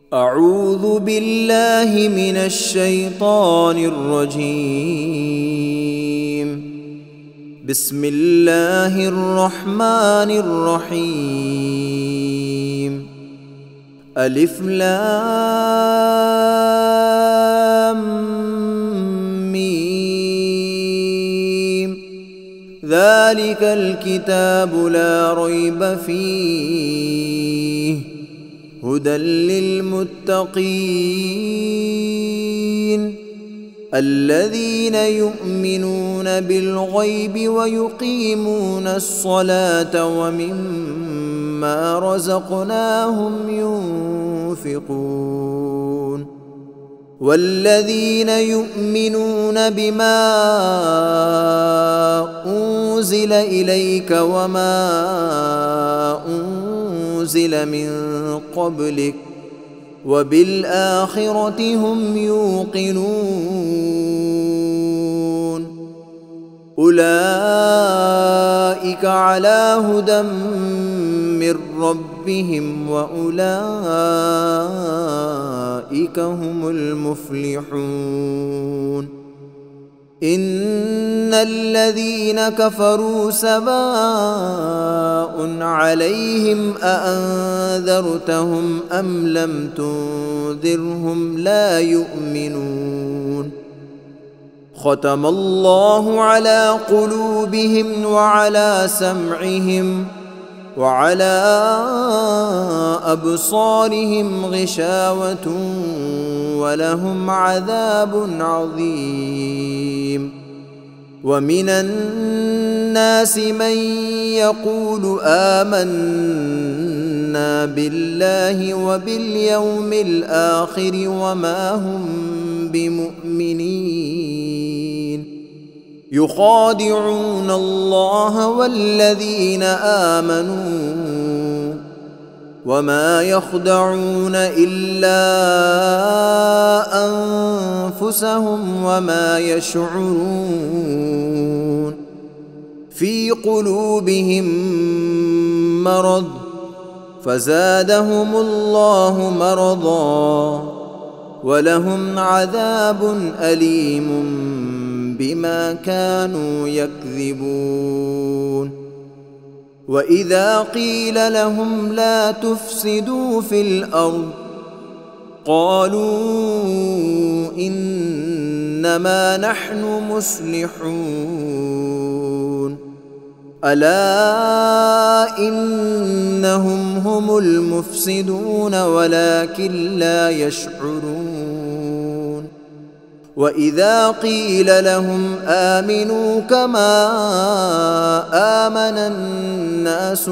أعوذ بالله من الشيطان الرجيم. بسم الله الرحمن الرحيم. ألف لام ميم. ذلك الكتاب لا ريب فيه هدى للمتقين الذين يؤمنون بالغيب ويقيمون الصلاة ومما رزقناهم ينفقون والذين يؤمنون بما أنزل إليك وما أنزل من قبلك وبالآخرة هم يوقنون أولئك على هدى من ربهم وأولئك هم المفلحون. إن الذين كفروا سواء عليهم أأنذرتهم أم لم تنذرهم لا يؤمنون. ختم الله على قلوبهم وعلى سمعهم وعلى أبصارهم غشاوة ولهم عذاب عظيم. ومن الناس من يقول آمنا بالله وباليوم الآخر وما هم بمؤمنين يخادعون الله والذين آمنوا وما يخدعون إلا أنفسهم وما يشعرون. في قلوبهم مرض فزادهم الله مرضا ولهم عذاب أليم بما كانوا يكذبون. وإذا قيل لهم لا تفسدوا في الأرض قالوا إنما نحن مصلحون ألا إنهم هم المفسدون ولكن لا يشعرون. وإذا قيل لهم آمنوا كما آمن الناس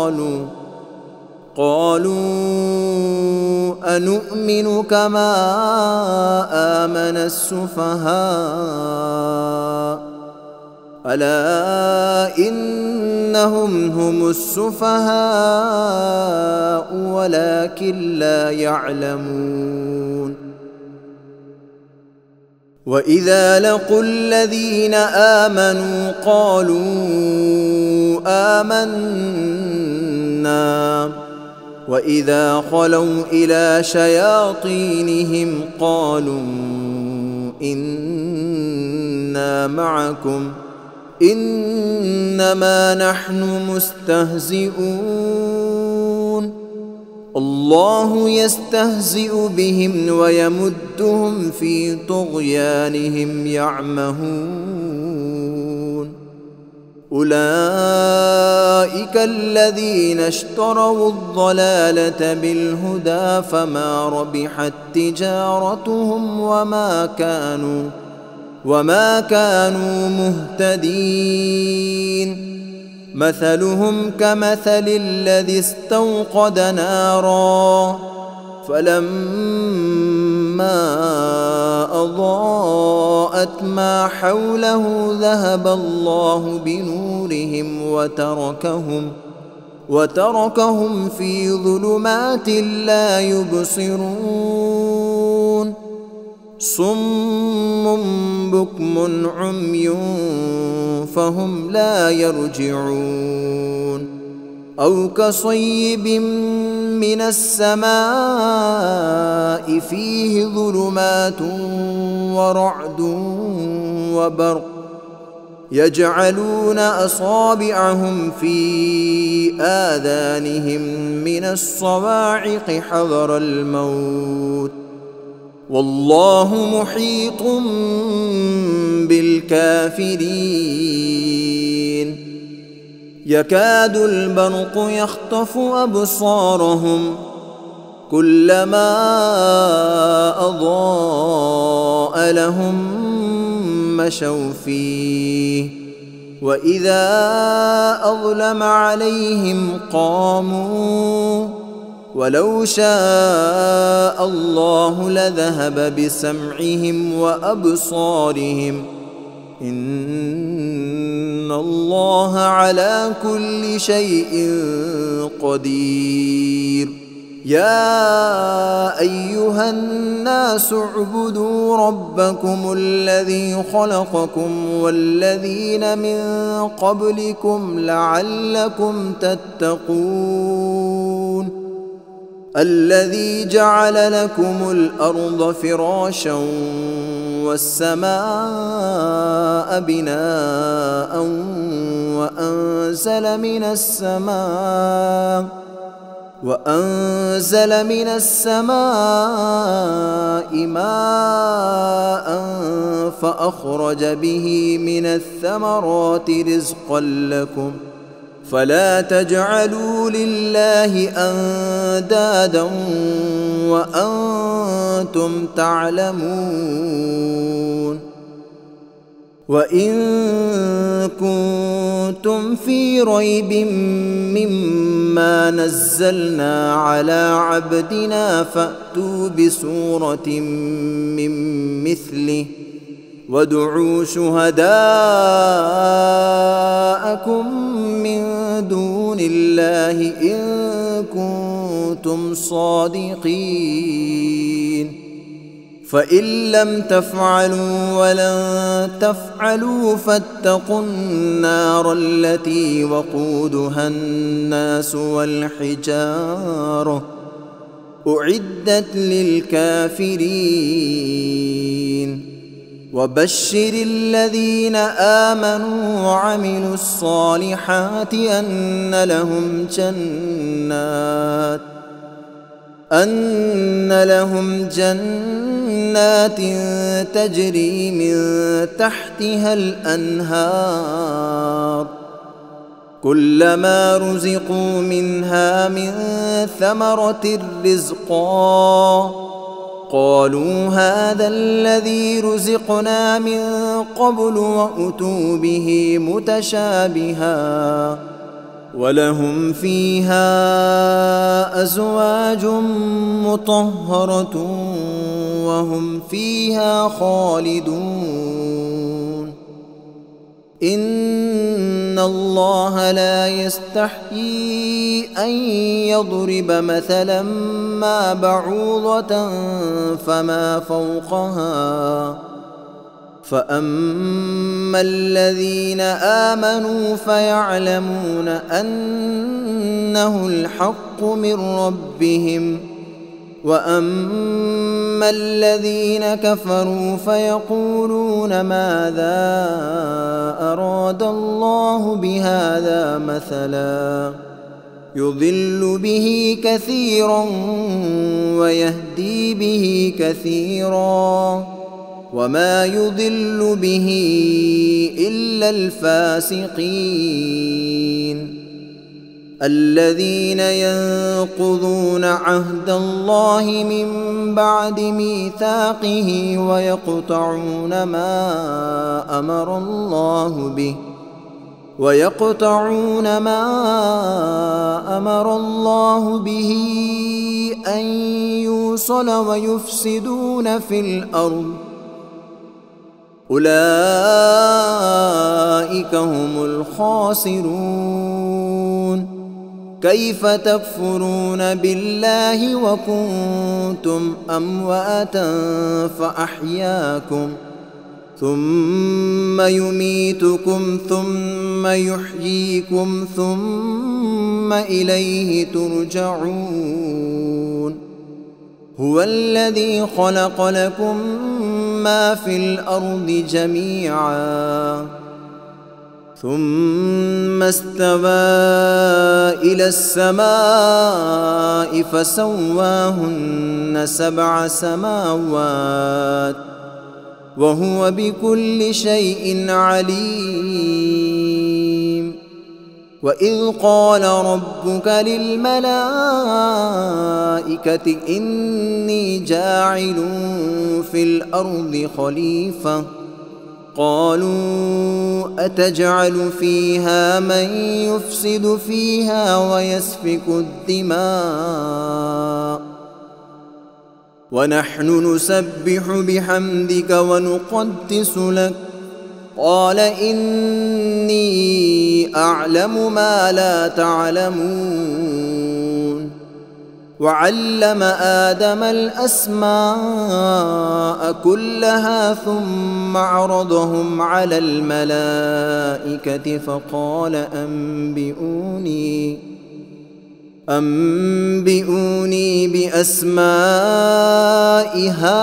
قالوا أنؤمن كما آمن السفهاء ألا إنهم هم السفهاء ولكن لا يعلمون. وإذا لقوا الذين آمنوا قالوا آمنا وإذا خلوا إلى شياطينهم قالوا إنا معكم إنما نحن مستهزئون الله يستهزئ بهم ويمدهم في طغيانهم يعمهون. أولئك الذين اشتروا الضلالة بالهدى فما ربحت تجارتهم وما كانوا مهتدين. مثلهم كمثل الذي استوقد نارا فلما أضاءت ما حوله ذهب الله بنورهم وتركهم في ظلمات لا يبصرون. صم بكم عمي فهم لا يرجعون. أو كصيب من السماء فيه ظلمات ورعد وبرق يجعلون أصابعهم في آذانهم من الصواعق حذر الموت والله محيط بالكافرين يكاد البرق يخطف أبصارهم كلما أضاء لهم مشوا فيه وإذا أظلم عليهم قاموا ولو شاء الله لذهب بسمعهم وأبصارهم إن الله على كل شيء قدير يا أيها الناس اعبدوا ربكم الذي خلقكم والذين من قبلكم لعلكم تتقون الذي جعل لكم الأرض فراشا والسماء بناء وأنزل من السماء ماء فأخرج به من الثمرات رزقا لكم فلا تجعلوا لله أندادا وأنتم تعلمون وإن كنتم في ريب مما نزلنا على عبدنا فأتوا بسورة من مثله وادعوا شهداءكم من دون الله إن كنتم صادقين فإن لم تفعلوا ولن تفعلوا فاتقوا النار التي وقودها الناس والحجارة أعدت للكافرين وبشر الذين آمنوا وعملوا الصالحات أن لهم جنات تجري من تحتها الأنهار كلما رزقوا منها من ثمرة رزقا قالوا هذا الذي رزقنا من قبل وأتوا به متشابها ولهم فيها أزواج مطهرة وهم فيها خالدون إن الله لا يستحيي أن يضرب مثلا ما بعوضة فما فوقها فأما الذين آمنوا فيعلمون أنه الحق من ربهم وأما الذين كفروا فيقولون ماذا أراد الله بهذا مثلا يضل به كثيرا ويهدي به كثيرا وما يضل به إلا الفاسقين الذين ينقضون عهد الله من بعد ميثاقه ويقطعون ما أمر الله به أن يوصل ويفسدون في الأرض أولئك هم الخاسرون كيف تكفرون بالله وكنتم أمواتا فأحياكم ثم يميتكم ثم يحييكم ثم إليه ترجعون هو الذي خلق لكم ما في الأرض جميعا ثم استوى إلى السماء فسواهن 7 سماوات وهو بكل شيء عليم. وإذ قال ربك للملائكة إني جاعل في الأرض خليفة قالوا أتجعل فيها من يفسد فيها ويسفك الدماء ونحن نسبح بحمدك ونقدس لك قال إني أعلم ما لا تعلمون. وعلم آدم الأسماء كلها ثم عرضهم على الملائكة فقال أنبئوني بأسماء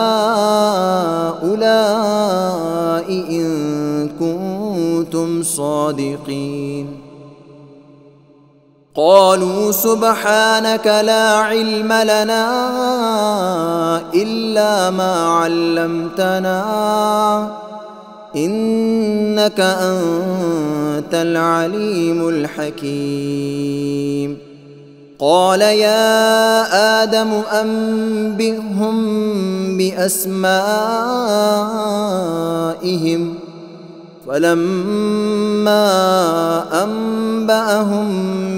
هؤلاء إن كنتم صادقين. قالوا سبحانك لا علم لنا إلا ما علمتنا إنك أنت العليم الحكيم. قال يا آدم أنبئهم بأسمائهم فلما أنبأهم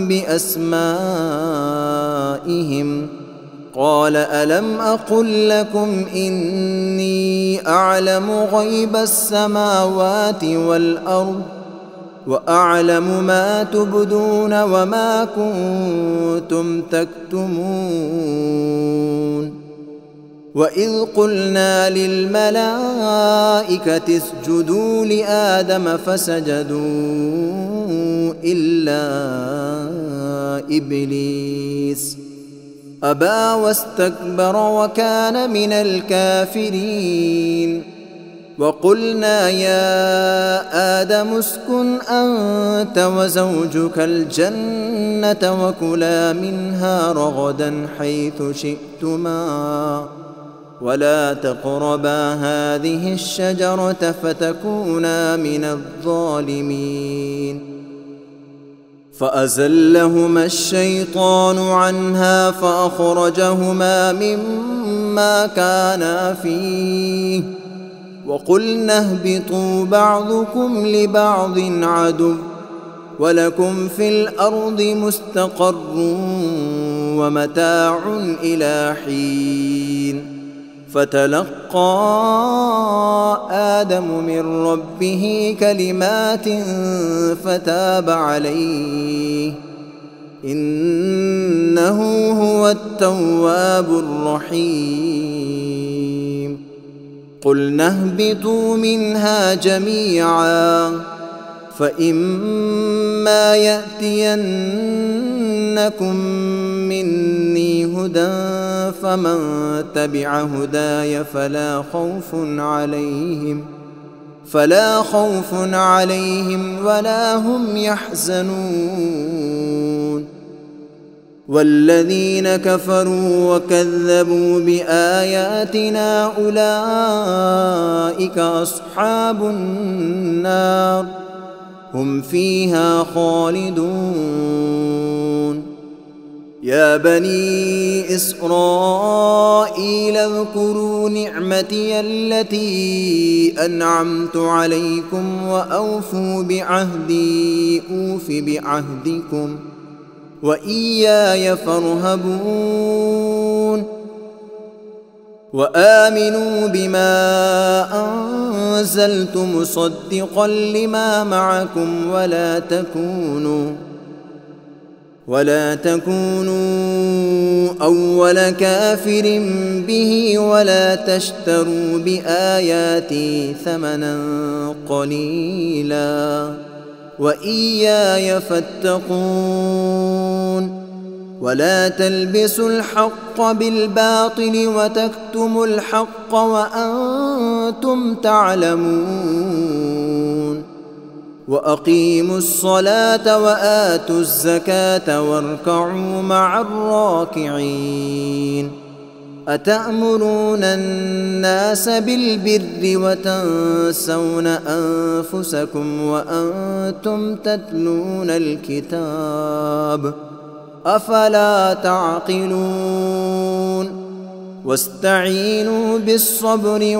بأسمائهم قال ألم أقل لكم إني أعلم غيب السماوات والأرض وأعلم ما تبدون وما كنتم تكتمون. وإذ قلنا للملائكة اسجدوا لآدم فسجدوا إلا إبليس أبى واستكبر وكان من الكافرين. وقلنا يا آدم اسكن أنت وزوجك الجنة وكلا منها رغدا حيث شئتما ولا تقربا هذه الشجرة فتكونا من الظالمين. فأزلهما الشيطان عنها فأخرجهما مما كانا فيه وقلنا اهبطوا بعضكم لبعض عدو ولكم في الأرض مستقر ومتاع إلى حين. فتلقى آدم من ربه كلمات فتاب عليه إنه هو التواب الرحيم. قلنا اهبطوا منها جميعا فإما يأتينكم مني هدى فمن تبع هداي فلا خوف عليهم ولا هم يحزنون. والذين كفروا وكذبوا بآياتنا أولئك أصحاب النار هم فيها خالدون. يا بني إسرائيل اذكروا نعمتي التي أنعمت عليكم وأوفوا بعهدي أوف بعهدكم وإياي فارهبون. وآمنوا بما أنزلت مصدقا لما معكم ولا تكونوا أول كافر به ولا تشتروا بآياتي ثمنا قليلا وإياي فاتقون. ولا تلبسوا الحق بالباطل وتكتموا الحق وأنتم تعلمون وأقيموا الصلاة وآتوا الزكاة واركعوا مع الراكعين أتأمرون الناس بالبر وتنسون أنفسكم وأنتم تتلون الكتاب أفلا تعقلون واستعينوا بالصبر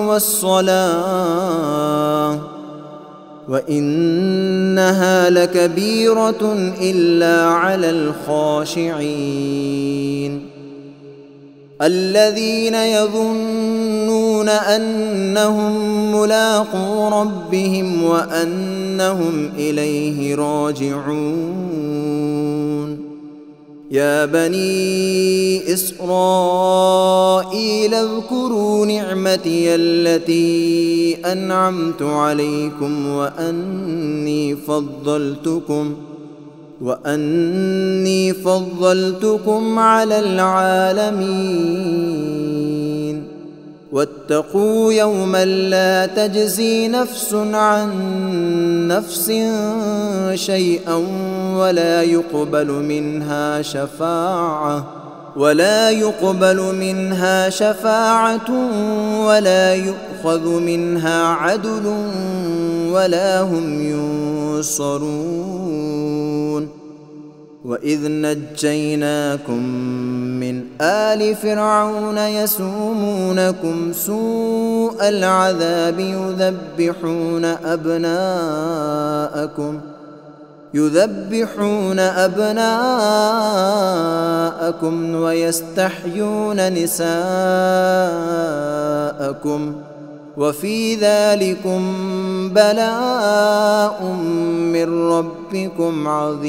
والصلاة وإنها لكبيرة إلا على الخاشعين الذين يظنون أنهم ملاقو ربهم وأنهم إليه راجعون يا بني إسرائيل اذكروا نعمتي التي أنعمت عليكم وأني فضلتكم على العالمين واتقوا يوما لا تجزي نفس عن نفس شيئا ولا يقبل منها شفاعة ولا يؤخذ منها عدل ولا هم ينصرون وإذ نجيناكم من آل فرعون يسومونكم سوء العذاب يذبحون أبناءكم ويستحيون نساءكم وفي ذلكم بلاء من ربكم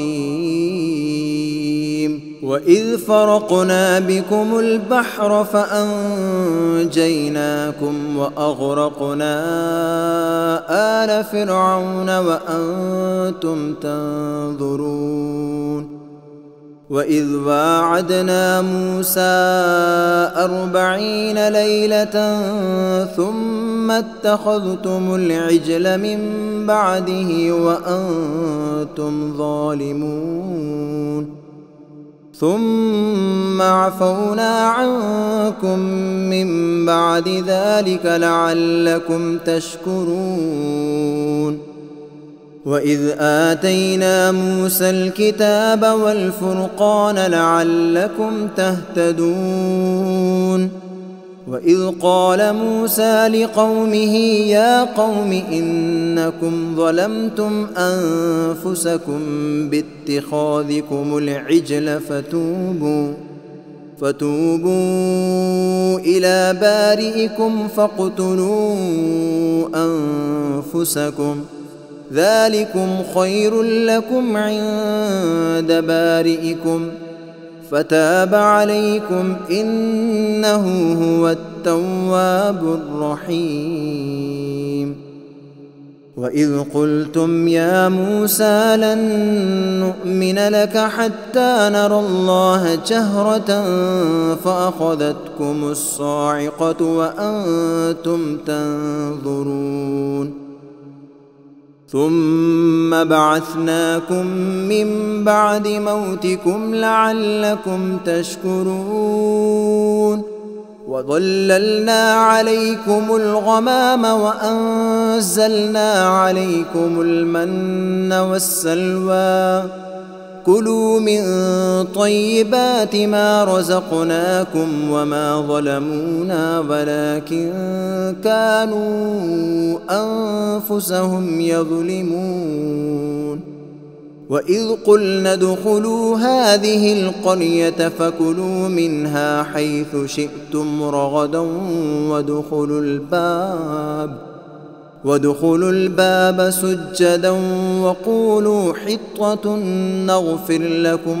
عظيم وإذ فرقنا بكم البحر فأنجيناكم وأغرقنا آل فرعون وأنتم تنظرون وإذ واعدنا موسى 40 ليلة ثم اتخذتم العجل من بعده وأنتم ظالمون ثم عفونا عنكم من بعد ذلك لعلكم تشكرون وإذ آتينا موسى الكتاب والفرقان لعلكم تهتدون وإذ قال موسى لقومه يا قوم إنكم ظلمتم أنفسكم باتخاذكم العجل فتوبوا إلى بارئكم فاقتلوا أنفسكم ذلكم خير لكم عند بارئكم فتاب عليكم إنه هو التواب الرحيم وإذ قلتم يا موسى لن نؤمن لك حتى نرى الله جهرة فأخذتكم الصاعقة وأنتم تنظرون ثم بعثناكم من بعد موتكم لعلكم تشكرون وظللنا عليكم الغمام وأنزلنا عليكم المن والسلوى كلوا من طيبات ما رزقناكم وما ظلمونا ولكن كانوا أنفسهم يظلمون وإذ قلنا ادخلوا هذه القرية فكلوا منها حيث شئتم رغدا وادخلوا الباب سجدا وقولوا حطة نغفر لكم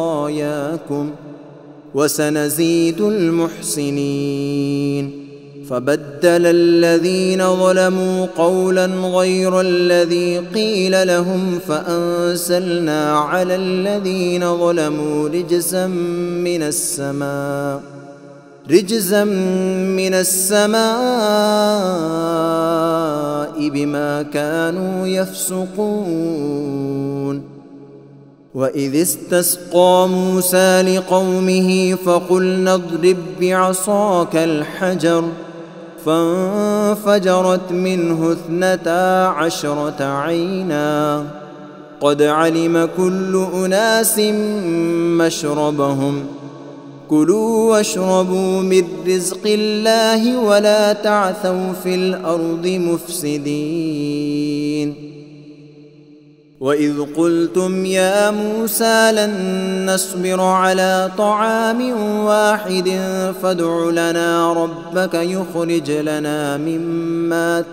خطاياكم وسنزيد المحسنين فبدل الذين ظلموا قولا غير الذي قيل لهم فأنزلنا على الذين ظلموا رجزا من السماء بما كانوا يفسقون. وإذ استسقى موسى لقومه فقلنا اضرب بعصاك الحجر فانفجرت منه 12 عينا قد علم كل أناس مشربهم كلوا واشربوا من رزق الله ولا تعثوا في الأرض مفسدين. وإذ قلتم يا موسى لن نصبر على طعام واحد فادع لنا ربك يخرج لنا مما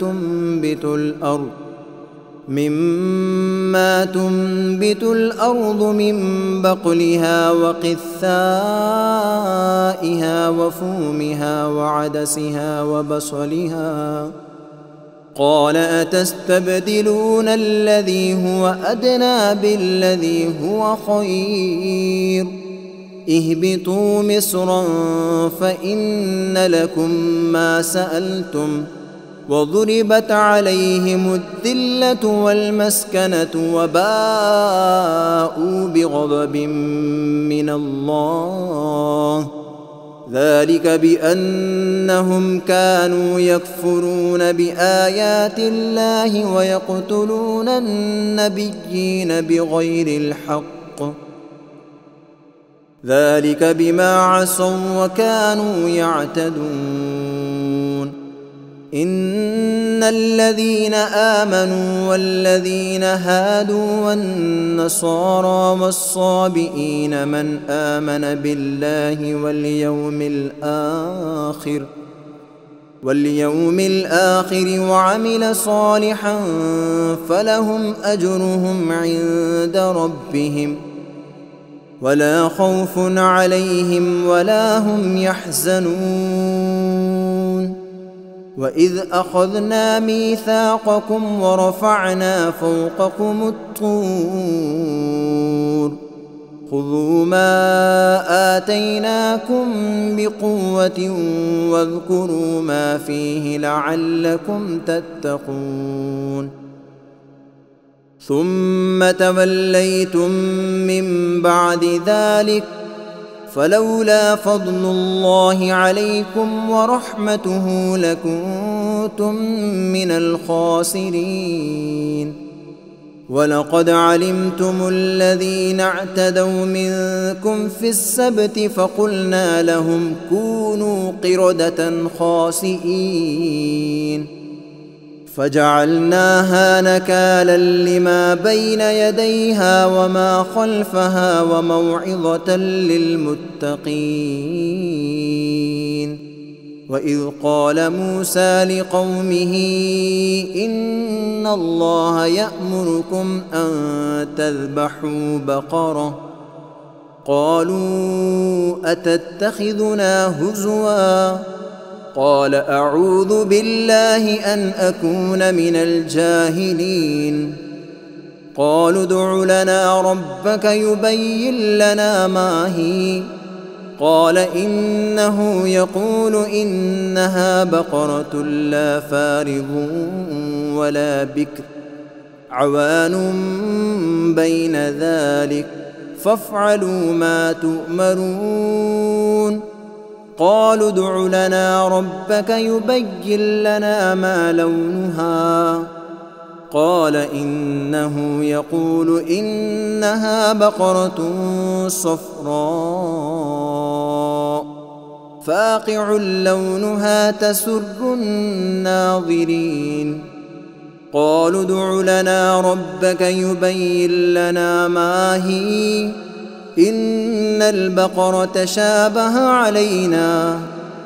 تنبت الأرض من بقلها وقثائها وفومها وعدسها وبصلها قال أتستبدلون الذي هو أدنى بالذي هو خير اهبطوا مصرا فإن لكم ما سألتم وضربت عليهم الذلة والمسكنة وباءوا بغضب من الله ذلك بأنهم كانوا يكفرون بآيات الله ويقتلون النبيين بغير الحق ذلك بما عصوا وكانوا يعتدون. إن الذين آمنوا والذين هادوا والنصارى والصابئين من آمن بالله واليوم الآخر وعمل صالحا فلهم أجرهم عند ربهم ولا خوف عليهم ولا هم يحزنون. وإذ أخذنا ميثاقكم ورفعنا فوقكم الطور خذوا ما آتيناكم بقوة واذكروا ما فيه لعلكم تتقون. ثم توليتم من بعد ذلك فلولا فضل الله عليكم ورحمته لكنتم من الخاسرين. ولقد علمتم الذين اعتدوا منكم في السبت فقلنا لهم كونوا قردة خاسئين فجعلناها نكالا لما بين يديها وما خلفها وموعظة للمتقين. وإذ قال موسى لقومه إن الله يأمركم أن تذبحوا بقرة قالوا أتتخذنا هزوا قال أعوذ بالله أن أكون من الجاهلين. قالوا ادع لنا ربك يبين لنا ما هي قال إنه يقول إنها بقرة لا فارض ولا بكر عوان بين ذلك فافعلوا ما تؤمرون. قالوا ادع لنا ربك يبين لنا ما لونها قال إنه يقول إنها بقرة صفراء فاقع لونها تسر الناظرين. قالوا ادع لنا ربك يبين لنا ما هي إن البقرة شابه علينا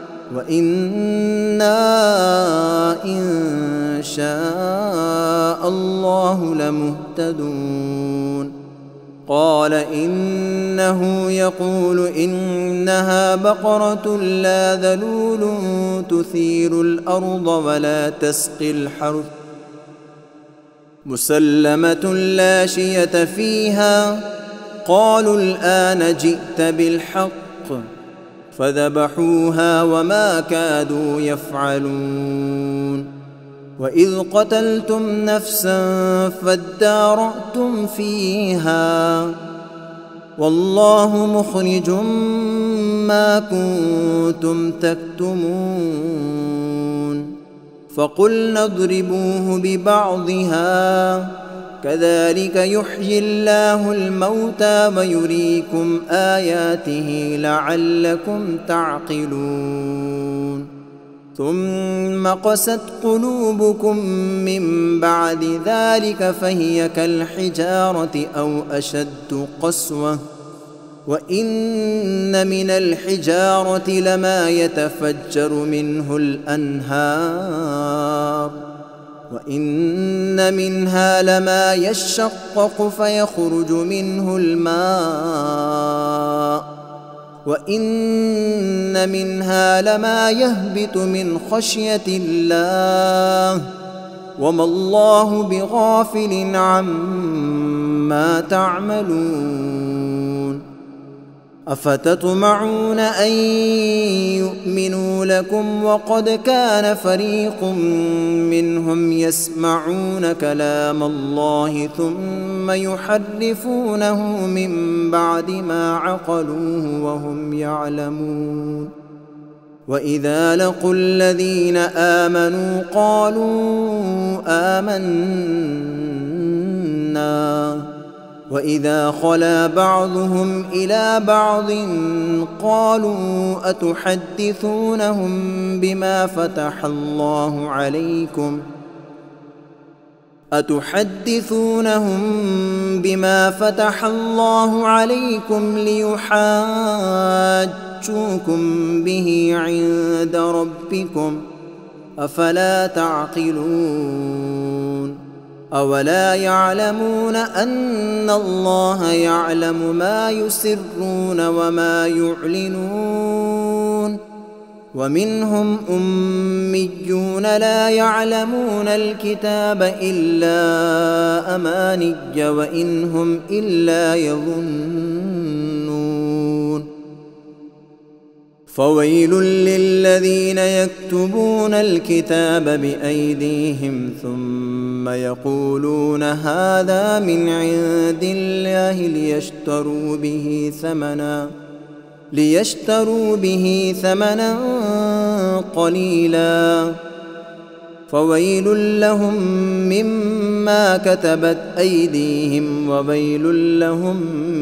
وإنا إن شاء الله لمهتدون. قال إنه يقول إنها بقرة لا ذلول تثير الأرض ولا تسقي الحرث مسلمة لا شية فيها. قالوا الآن جئت بالحق فذبحوها وما كادوا يفعلون. وإذ قتلتم نفسا فادارأتم فيها والله مخرج ما كنتم تكتمون. فقلنا اضربوه ببعضها كذلك يحيي الله الموتى ويريكم آياته لعلكم تعقلون. ثم قست قلوبكم من بعد ذلك فهي كالحجارة أو أشد قسوة. وإن من الحجارة لما يتفجر منه الأنهار وإن منها لما يشقق فيخرج منه الماء وإن منها لما يهبط من خشية الله وما الله بغافل عما تعملون. أفتطمعون أن يؤمنوا لكم وقد كان فريق منهم يسمعون كلام الله ثم يحرفونه من بعد ما عقلوه وهم يعلمون. وإذا لقوا الذين آمنوا قالوا آمنا وإذا خلا بعضهم إلى بعض قالوا أتحدثونهم بما فتح الله عليكم ليحاجوكم به عند ربكم أفلا تعقلون. أولا يعلمون أن الله يعلم ما يسرون وما يعلنون. ومنهم أميون لا يعلمون الكتاب إلا أماني وإن هم إلا يظنون. فويل للذين يكتبون الكتاب بأيديهم ثم يقولون هذا من عند الله ليشتروا به ثمنا قليلا فويل لهم مما كتبت أيديهم وويل لهم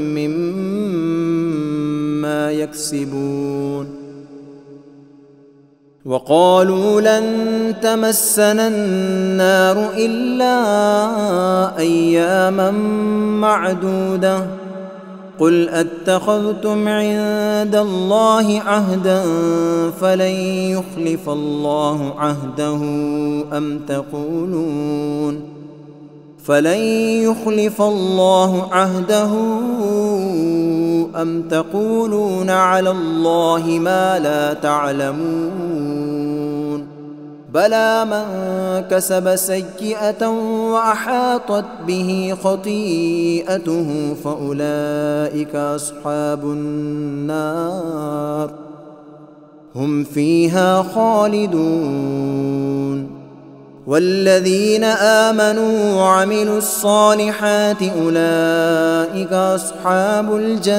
مما يكسبون. وقالوا لن تمسنا النار إلا أياما معدودة قل أتخذتم عند الله عهدا فلن يخلف الله عهده أم تقولون على الله ما لا تعلمون. بلى من كسب سيئة وأحاطت به خطيئته فأولئك أصحاب النار هم فيها خالدون. والذين آمنوا وعملوا الصالحات أولئك أصحاب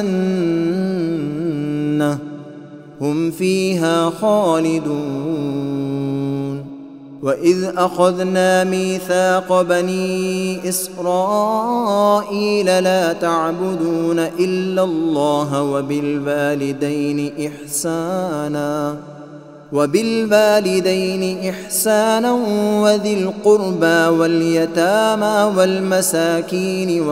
الجنة هم فيها خالدون. وإذ أخذنا ميثاق بني إسرائيل لا تعبدون إلا الله وبالوالدين إحسانا وذي القربى واليتامى والمساكين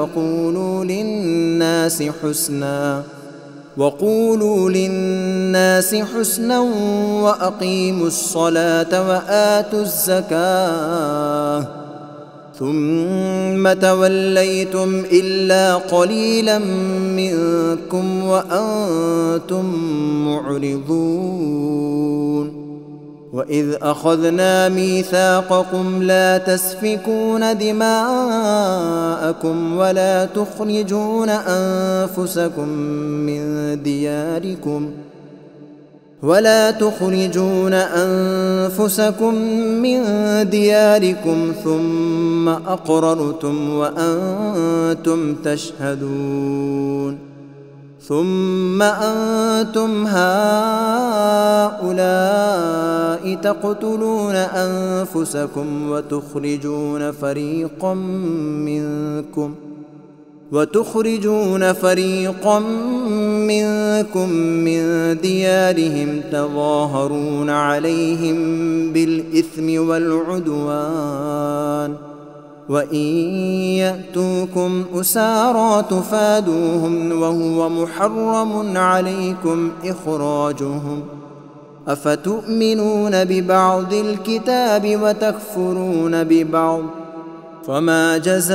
وقولوا للناس حسنا وأقيموا الصلاة وآتوا الزكاة ثم توليتم إلا قليلا منكم وأنتم معرضون وإذ أخذنا ميثاقكم لا تسفكون دماءكم ولا تخرجون أنفسكم من دياركم ثم أقررتم وأنتم تشهدون ثم أنتم هؤلاء تقتلون أنفسكم وتخرجون فريقا منكم من ديارهم تظاهرون عليهم بالإثم والعدوان وإن يأتوكم أسارى تفادوهم وهو محرم عليكم إخراجهم أفتؤمنون ببعض الكتاب وتكفرون ببعض فما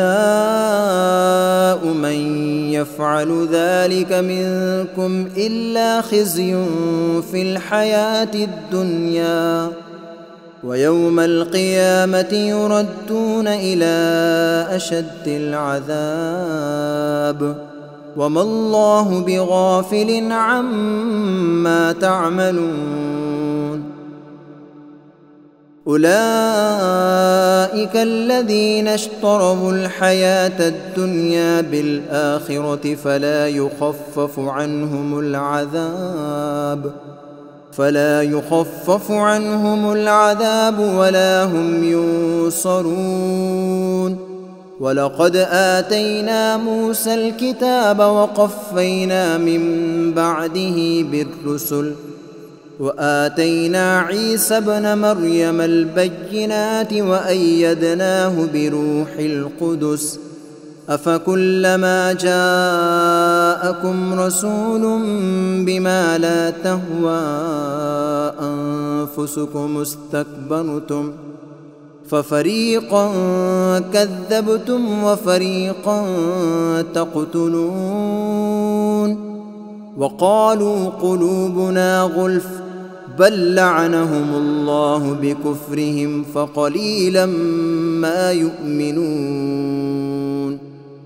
جزاء من يفعل ذلك منكم إلا خزي في الحياة الدنيا ويوم القيامة يردون إلى أشد العذاب وما الله بغافل عما تعملون أولئك الذين اشتروا الحياة الدنيا بالآخرة فلا يخفف عنهم العذاب ولا هم ينصرون ولقد آتينا موسى الكتاب وقفينا من بعده بالرسل وآتينا عيسى ابن مريم البينات وأيدناه بروح القدس أفكلما جاءكم رسول بما لا تهوى أنفسكم استكبرتم ففريقا كذبتم وفريقا تقتلون وقالوا قلوبنا غلف بل لعنهم الله بكفرهم فقليلا ما يؤمنون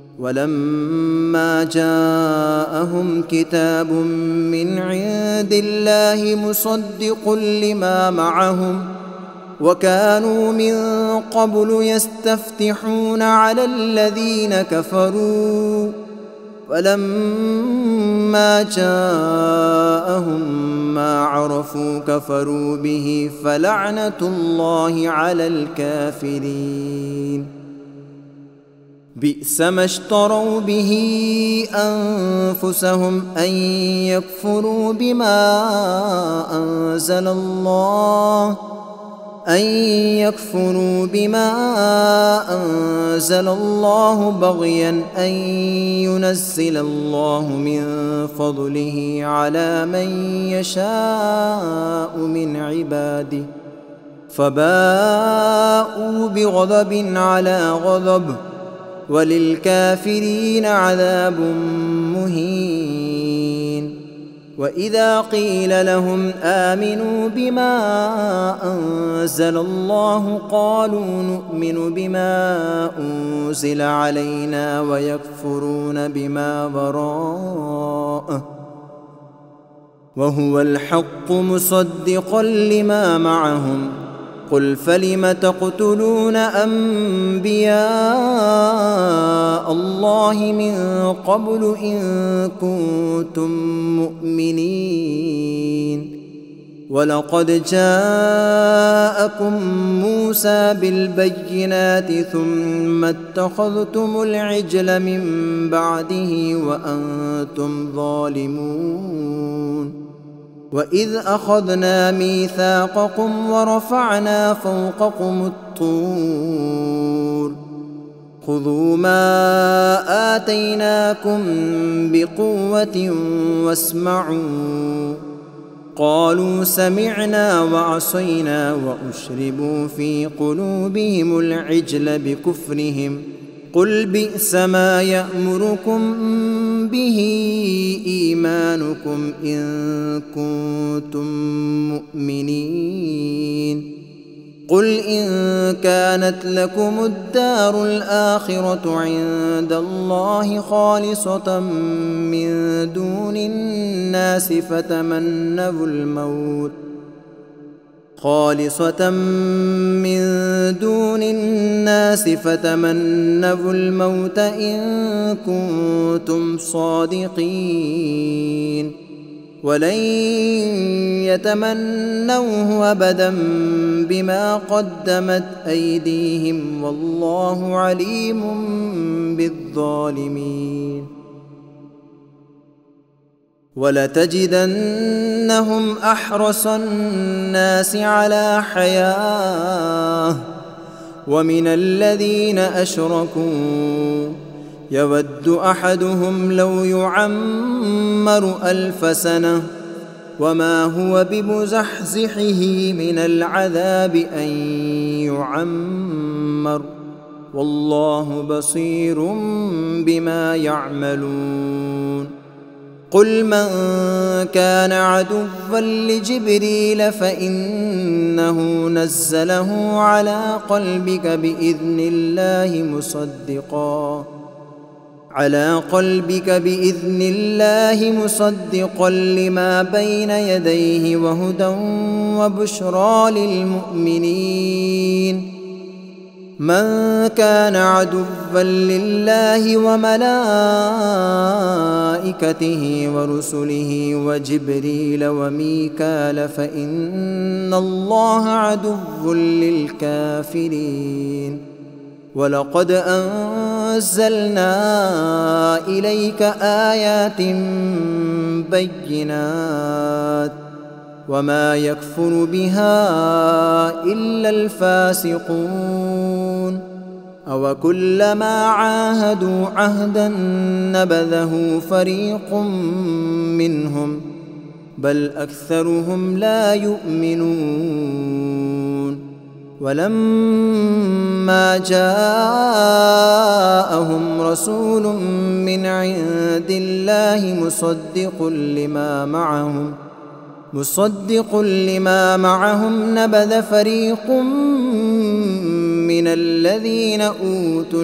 ولما جاءهم كتاب من عند الله مصدق لما معهم وكانوا من قبل يستفتحون على الذين كفروا فلما جاءهم ما عرفوا كفروا به فلعنة الله على الكافرين بئس ما اشتروا به أنفسهم أن يكفروا بما أنزل الله بغيا أن ينزل الله من فضله على من يشاء من عباده فباءوا بغضب على غضب وللكافرين عذاب مهين وإذا قيل لهم آمنوا بما أنزل الله قالوا نؤمن بما أنزل علينا ويكفرون بما وراءه وهو الحق مصدقا لما معهم قل فلم تقتلون أنبياء الله من قبل إن كنتم مؤمنين ولقد جاءكم موسى بالبينات ثم اتخذتم العجل من بعده وأنتم ظالمون وإذ أخذنا ميثاقكم ورفعنا فوقكم الطور خذوا ما آتيناكم بقوة واسمعوا قالوا سمعنا وعصينا وأشربوا في قلوبهم العجل بكفرهم قل بئس ما يأمركم به إيمانكم إن كنتم مؤمنين قل إن كانت لكم الدار الآخرة عند الله خالصة من دون الناس فتمنوا الموت إن كنتم صادقين ولن يتمنوه أبدا بما قدمت أيديهم والله عليم بالظالمين ولتجدنهم أحرص الناس على حياة ومن الذين أشركوا يود أحدهم لو يعمر 1000 سنة وما هو بمزحزحه من العذاب أن يعمر والله بصير بما يعملون قل من كان عدوا لجبريل فإنه نزله على قلبك بإذن الله مصدقا لما بين يديه وهدى وبشرى للمؤمنين من كان عدوا لله وملائكته ورسله وجبريل وميكال فإن الله عدو للكافرين ولقد أنزلنا إليك آيات بينات وما يكفر بها إلا الفاسقون أوكلما عاهدوا عهدا نبذه فريق منهم بل أكثرهم لا يؤمنون ولما جاءهم رسول من عند الله مصدق لما معهم نبذ فريق من الذين أوتوا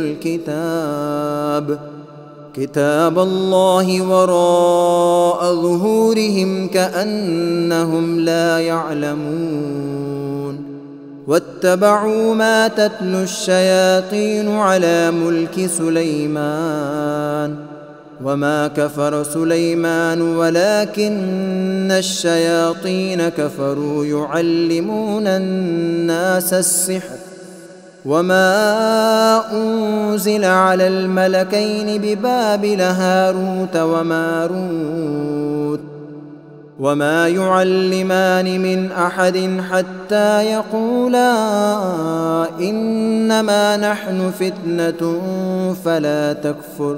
كتاب الله وراء ظهورهم كأنهم لا يعلمون واتبعوا ما تتلو الشياطين على ملك سليمان وما كفر سليمان ولكن الشياطين كفروا يعلمون الناس السحر وما أنزل على الملكين ببابل هاروت وماروت وما يعلمان من أحد حتى يقولا إنما نحن فتنة فلا تكفر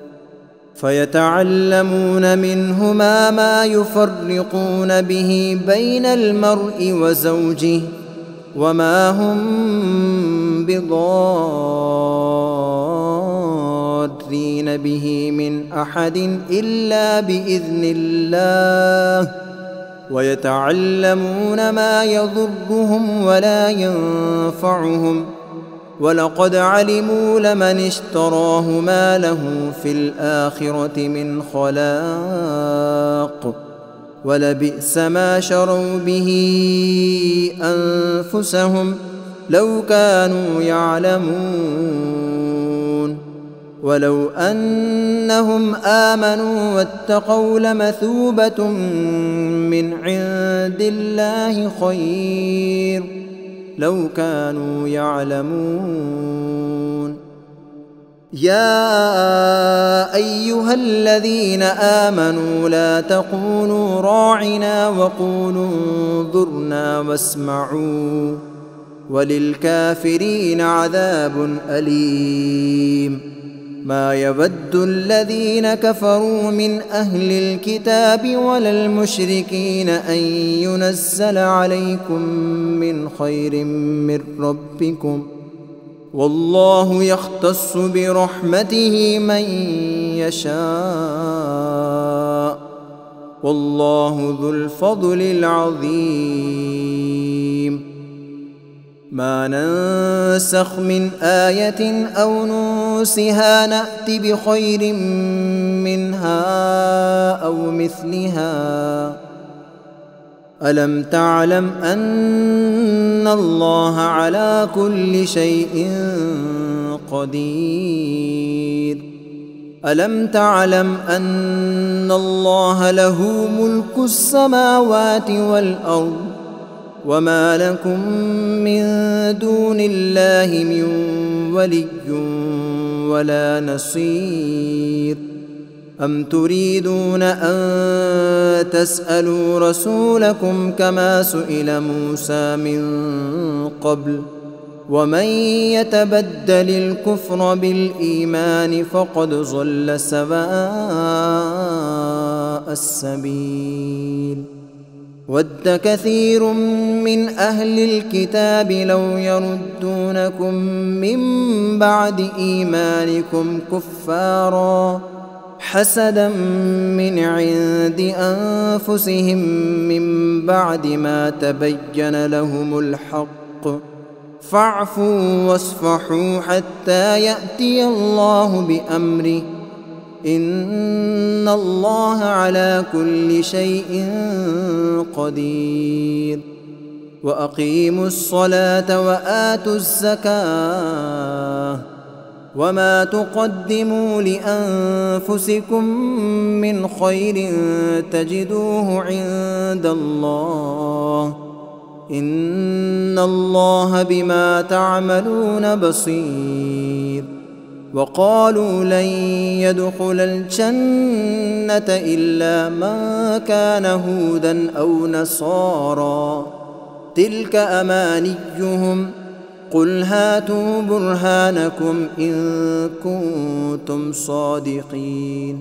فيتعلمون منهما ما يفرقون به بين المرء وزوجه وما هم بضارين به من أحد إلا بإذن الله ويتعلمون ما يضرهم ولا ينفعهم ولقد علموا لمن اشتراه ما له في الآخرة من خلاق ولبئس ما شروا به أنفسهم لو كانوا يعلمون ولو أنهم آمنوا واتقوا لمثوبة من عند الله خير لو كانوا يعلمون يا أيها الذين آمنوا لا تقولوا راعنا وقولوا انظرنا واسمعوا وللكافرين عذاب أليم ما يود الذين كفروا من أهل الكتاب ولا المشركين أن ينزل عليكم من خير من ربكم، والله يختص برحمته من يشاء، والله ذو الفضل العظيم. ما ننسخ من آية أو ننسها نأت بخير منها أو مثلها. ألم تعلم أن الله على كل شيء قدير؟ ألم تعلم أن الله له ملك السماوات والأرض، وما لكم من دون الله من ولي ولا نصير؟ أم تريدون أن تسألوا رسولكم كما سئل موسى من قبل؟ ومن يتبدل الكفر بالإيمان فقد ضل سواء السبيل. ود كثير من أهل الكتاب لو يردونكم من بعد إيمانكم كفارا حسدا من عند أنفسهم من بعد ما تبين لهم الحق، فاعفوا واصفحوا حتى يأتي الله بأمره، إن الله على كل شيء قدير. وأقيموا الصلاة وآتوا الزكاة، وما تقدموا لأنفسكم من خير تجدوه عند الله، إن الله بما تعملون بصير. وقالوا لن يدخل الجنة إلا من كان هودا أو نصارى، تلك أمانيهم، قل هاتوا برهانكم إن كنتم صادقين.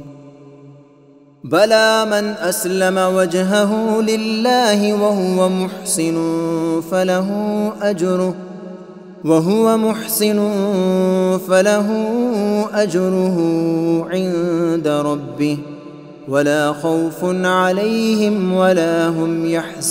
بلى من أسلم وجهه لله وهو محسن فله أجره عند ربه، ولا خوف عليهم ولا هم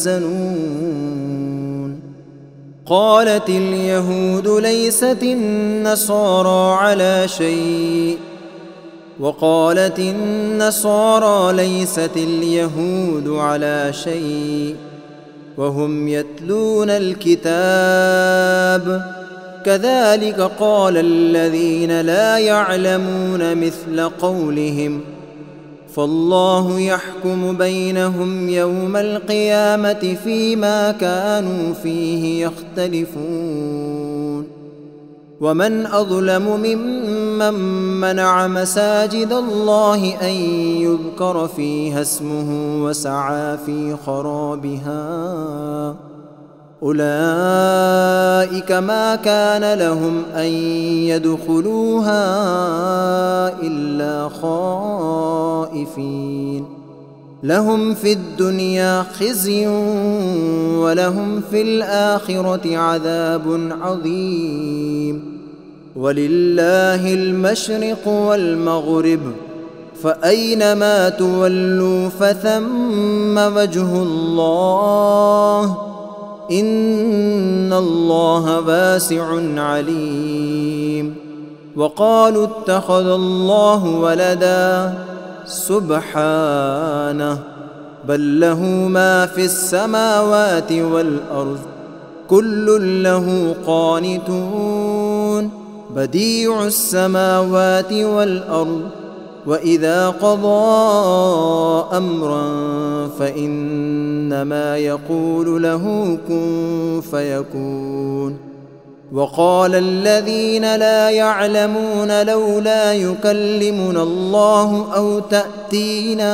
يحزنون. قالت اليهود ليست النصارى على شيء، وقالت النصارى ليست اليهود على شيء، وهم يتلون الكتاب. كذلك قال الذين لا يعلمون مثل قولهم، فالله يحكم بينهم يوم القيامة فيما كانوا فيه يختلفون. ومن أظلم ممن منع مساجد الله أن يذكر فيها اسمه وسعى في خرابها، أولئك ما كان لهم أن يدخلوها إلا خائفين، لهم في الدنيا خزي ولهم في الآخرة عذاب عظيم. ولله المشرق والمغرب، فأينما تولوا فثم وجه الله، إن الله واسع عليم. وقالوا اتخذ الله ولدا، سبحانه، بل له ما في السماوات والأرض، كل له قانتون، بديع السماوات والأرض، وإذا قضى أمرا فإنما يقول له كن فيكون. وقال الذين لا يعلمون لولا يكلمنا الله أو تأتينا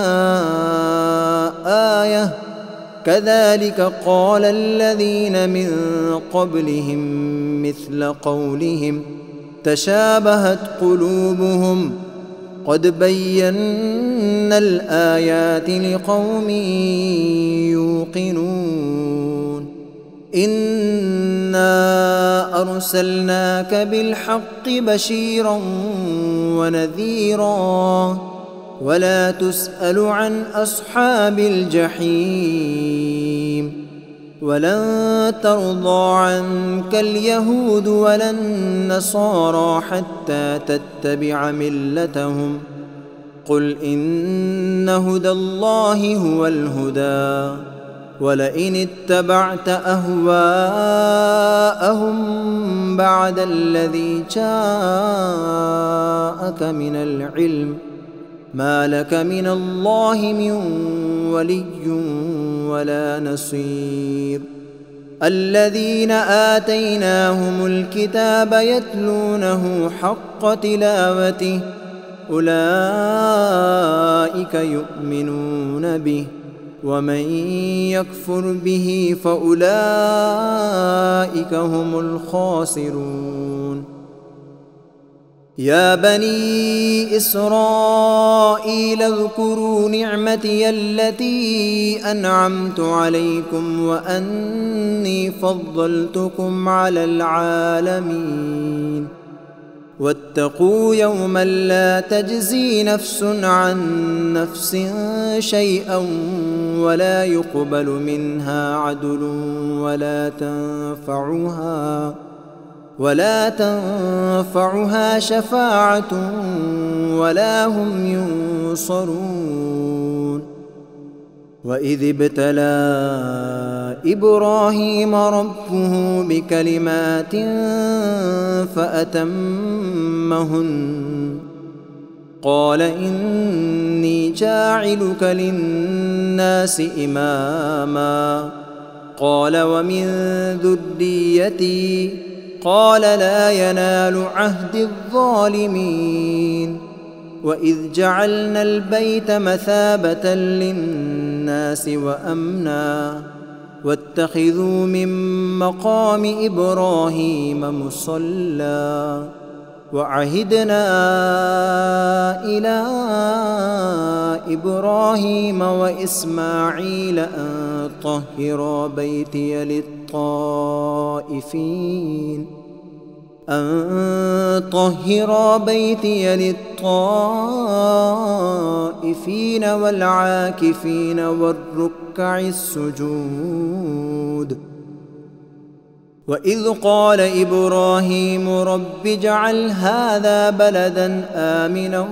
آية، كذلك قال الذين من قبلهم مثل قولهم، تشابهت قلوبهم قد بينا الآيات لقوم يوقنون إنا أرسلناك بالحق بشيرا ونذيرا ولا تسأل عن أصحاب الجحيم ولن ترضى عنك اليهود ولا النصارى حتى تتبع ملتهم قل إن هدى الله هو الهدى ولئن اتبعت أهواءهم بعد الذي جاءك من العلم ما لك من الله من ولي ولا نصير الذين آتيناهم الكتاب يتلونه حق تلاوته أولئك يؤمنون به ومن يكفر به فأولئك هم الخاسرون يا بني إسرائيل اذكروا نعمتي التي أنعمت عليكم وأني فضلتكم على العالمين واتقوا يوما لا تجزي نفس عن نفس شيئا ولا يقبل منها عدل ولا تنفعها شفاعة ولا هم ينصرون وإذ ابتلى إبراهيم ربه بكلمات فأتمهن قال إني جاعلك للناس إماما قال ومن ذريتي قال لا ينال عهد الظالمين وإذ جعلنا البيت مثابة للناس وأمنا واتخذوا من مقام إبراهيم مصلى وعهدنا إلى إبراهيم وإسماعيل أن طهرا بيتي للطائفين والعاكفين والركع السجود وإذ قال إبراهيم رب اجعل هذا بلدا آمنا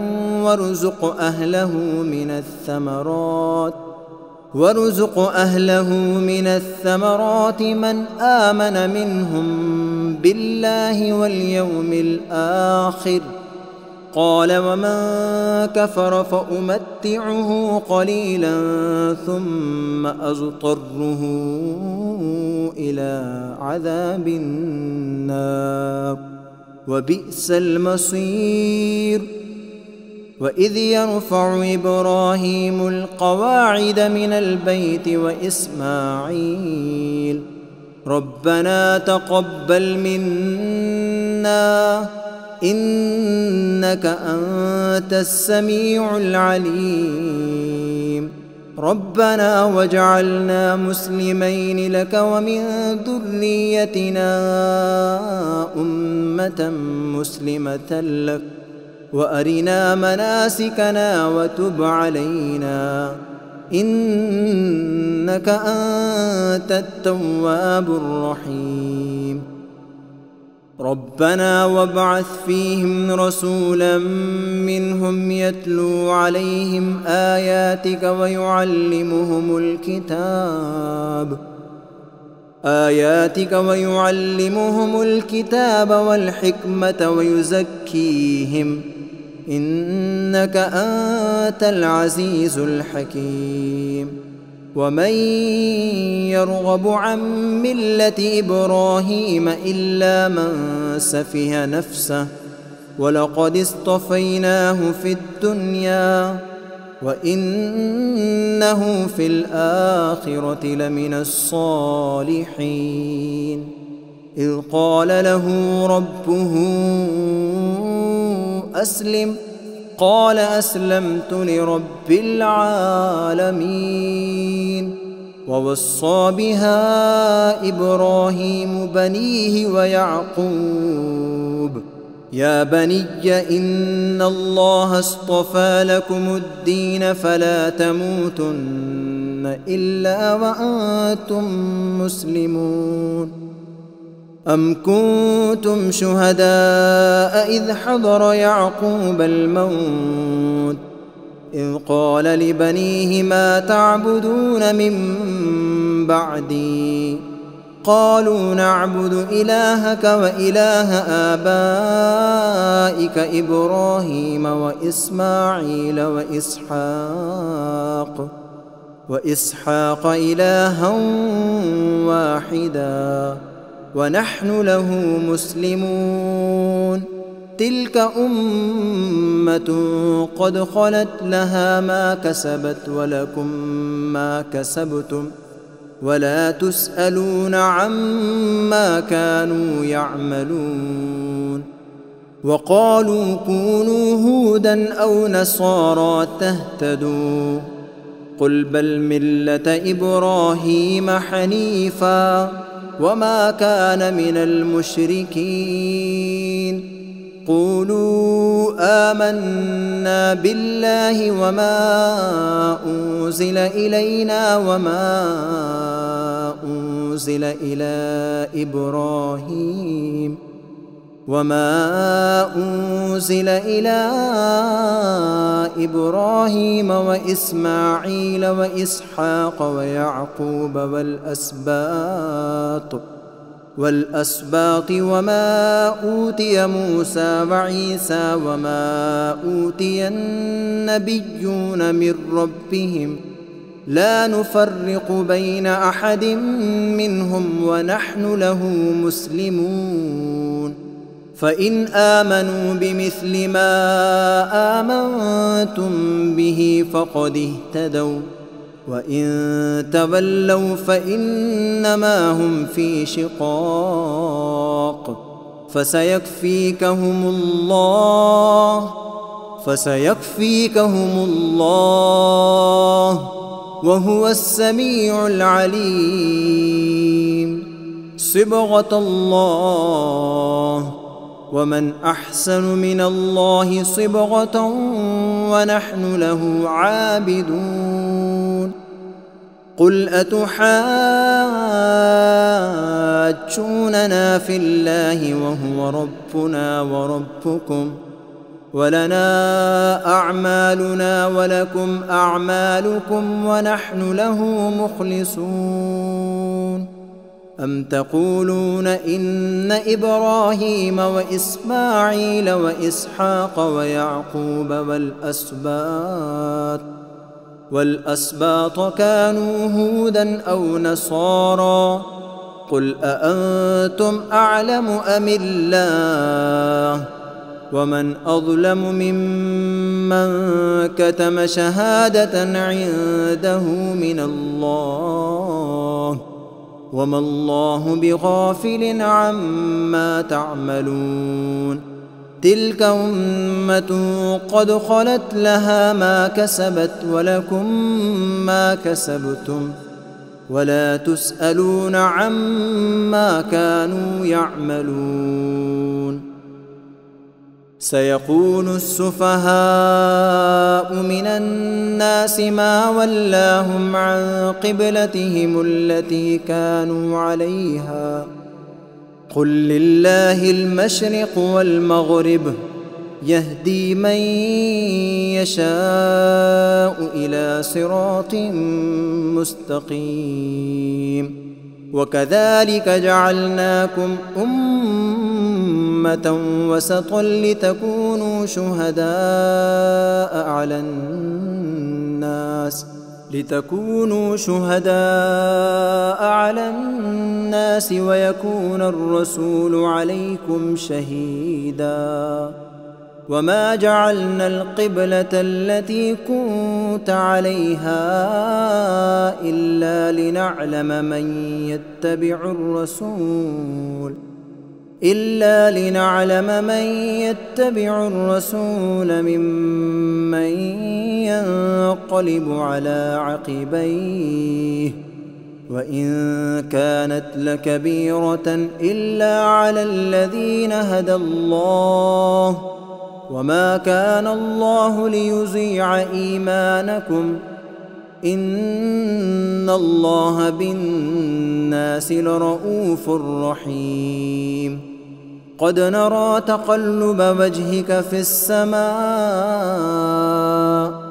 وارزق أهله من الثمرات من آمن منهم بالله واليوم الآخر قال ومن كفر فأمتعه قليلا ثم أضطره إلى عذاب النار وبئس المصير وإذ يرفع إبراهيم القواعد من البيت وإسماعيل ربنا تقبل منا إنك أنت السميع العليم ربنا واجعلنا مسلمين لك ومن ذريتنا أمة مسلمة لك وأرنا مناسكنا وتب علينا إنك أنت التواب الرحيم ربنا وابعث فيهم رسولا منهم يتلو عليهم آياتك ويعلمهم الكتاب والحكمة ويزكيهم إنك أنت العزيز الحكيم ومن يرغب عن ملة إبراهيم إلا من سفه نفسه ولقد اصطفيناه في الدنيا وإنه في الآخرة لمن الصالحين إذ قال له ربه أسلم قال أسلمت لرب العالمين. ووصى بها إبراهيم بنيه ويعقوب يا بني إن الله اصطفى لكم الدين فلا تموتن إلا وأنتم مسلمون. أم كنتم شهداء إذ حضر يعقوب الموت إذ قال لبنيه ما تعبدون من بعدي قالوا نعبد إلهك وإله آبائك إبراهيم وإسماعيل وإسحاق إلها واحدا ونحن له مسلمون. تلك أمة قد خلت لها ما كسبت ولكم ما كسبتم ولا تسألون عما كانوا يعملون. وقالوا كونوا هودا أو نصارى تهتدوا قل بل ملة إبراهيم حنيفا وما كان من المشركين. قولوا آمنا بالله وما أنزل إلينا وما أنزل إلى إبراهيم وإسماعيل وإسحاق ويعقوب والأسباط وما أوتي موسى وعيسى وما أوتي النبيون من ربهم لا نفرق بين أحد منهم ونحن له مسلمون. فإن آمنوا بمثل ما آمنتم به فقد اهتدوا وإن تولوا فإنما هم في شقاق فسيكفيكهم الله وهو السميع العليم. صبغة الله ومن أحسن من الله صبغة ونحن له عابدون. قل أتحاجوننا في الله وهو ربنا وربكم ولنا أعمالنا ولكم أعمالكم ونحن له مخلصون. أم تقولون إن إبراهيم وإسماعيل وإسحاق ويعقوب والأسباط كانوا هودا أو نصارى قل أأنتم أعلم أم الله ومن أظلم ممن كتم شهادة عنده من الله وما الله بغافل عما تعملون. تلك أمة قد خلت لها ما كسبت ولكم ما كسبتم ولا تسألون عما كانوا يعملون. سيقول السفهاء من الناس ما ولاهم عن قبلتهم التي كانوا عليها قل لله المشرق والمغرب يهدي من يشاء إلى صراط مستقيم. وكذلك جعلناكم أمة وسطا لتكونوا شهداء على الناس ويكون الرسول عليكم شهيدا وما جعلنا القبلة التي كنت عليها إلا لنعلم من يتبع الرسول ممن ينقلب على عقبيه، وإن كانت لكبيرة إلا على الذين هدى الله، وما كان الله ليضيع إيمانكم إن الله بالناس لرءوف رحيم. قد نرى تقلب وجهك في السماء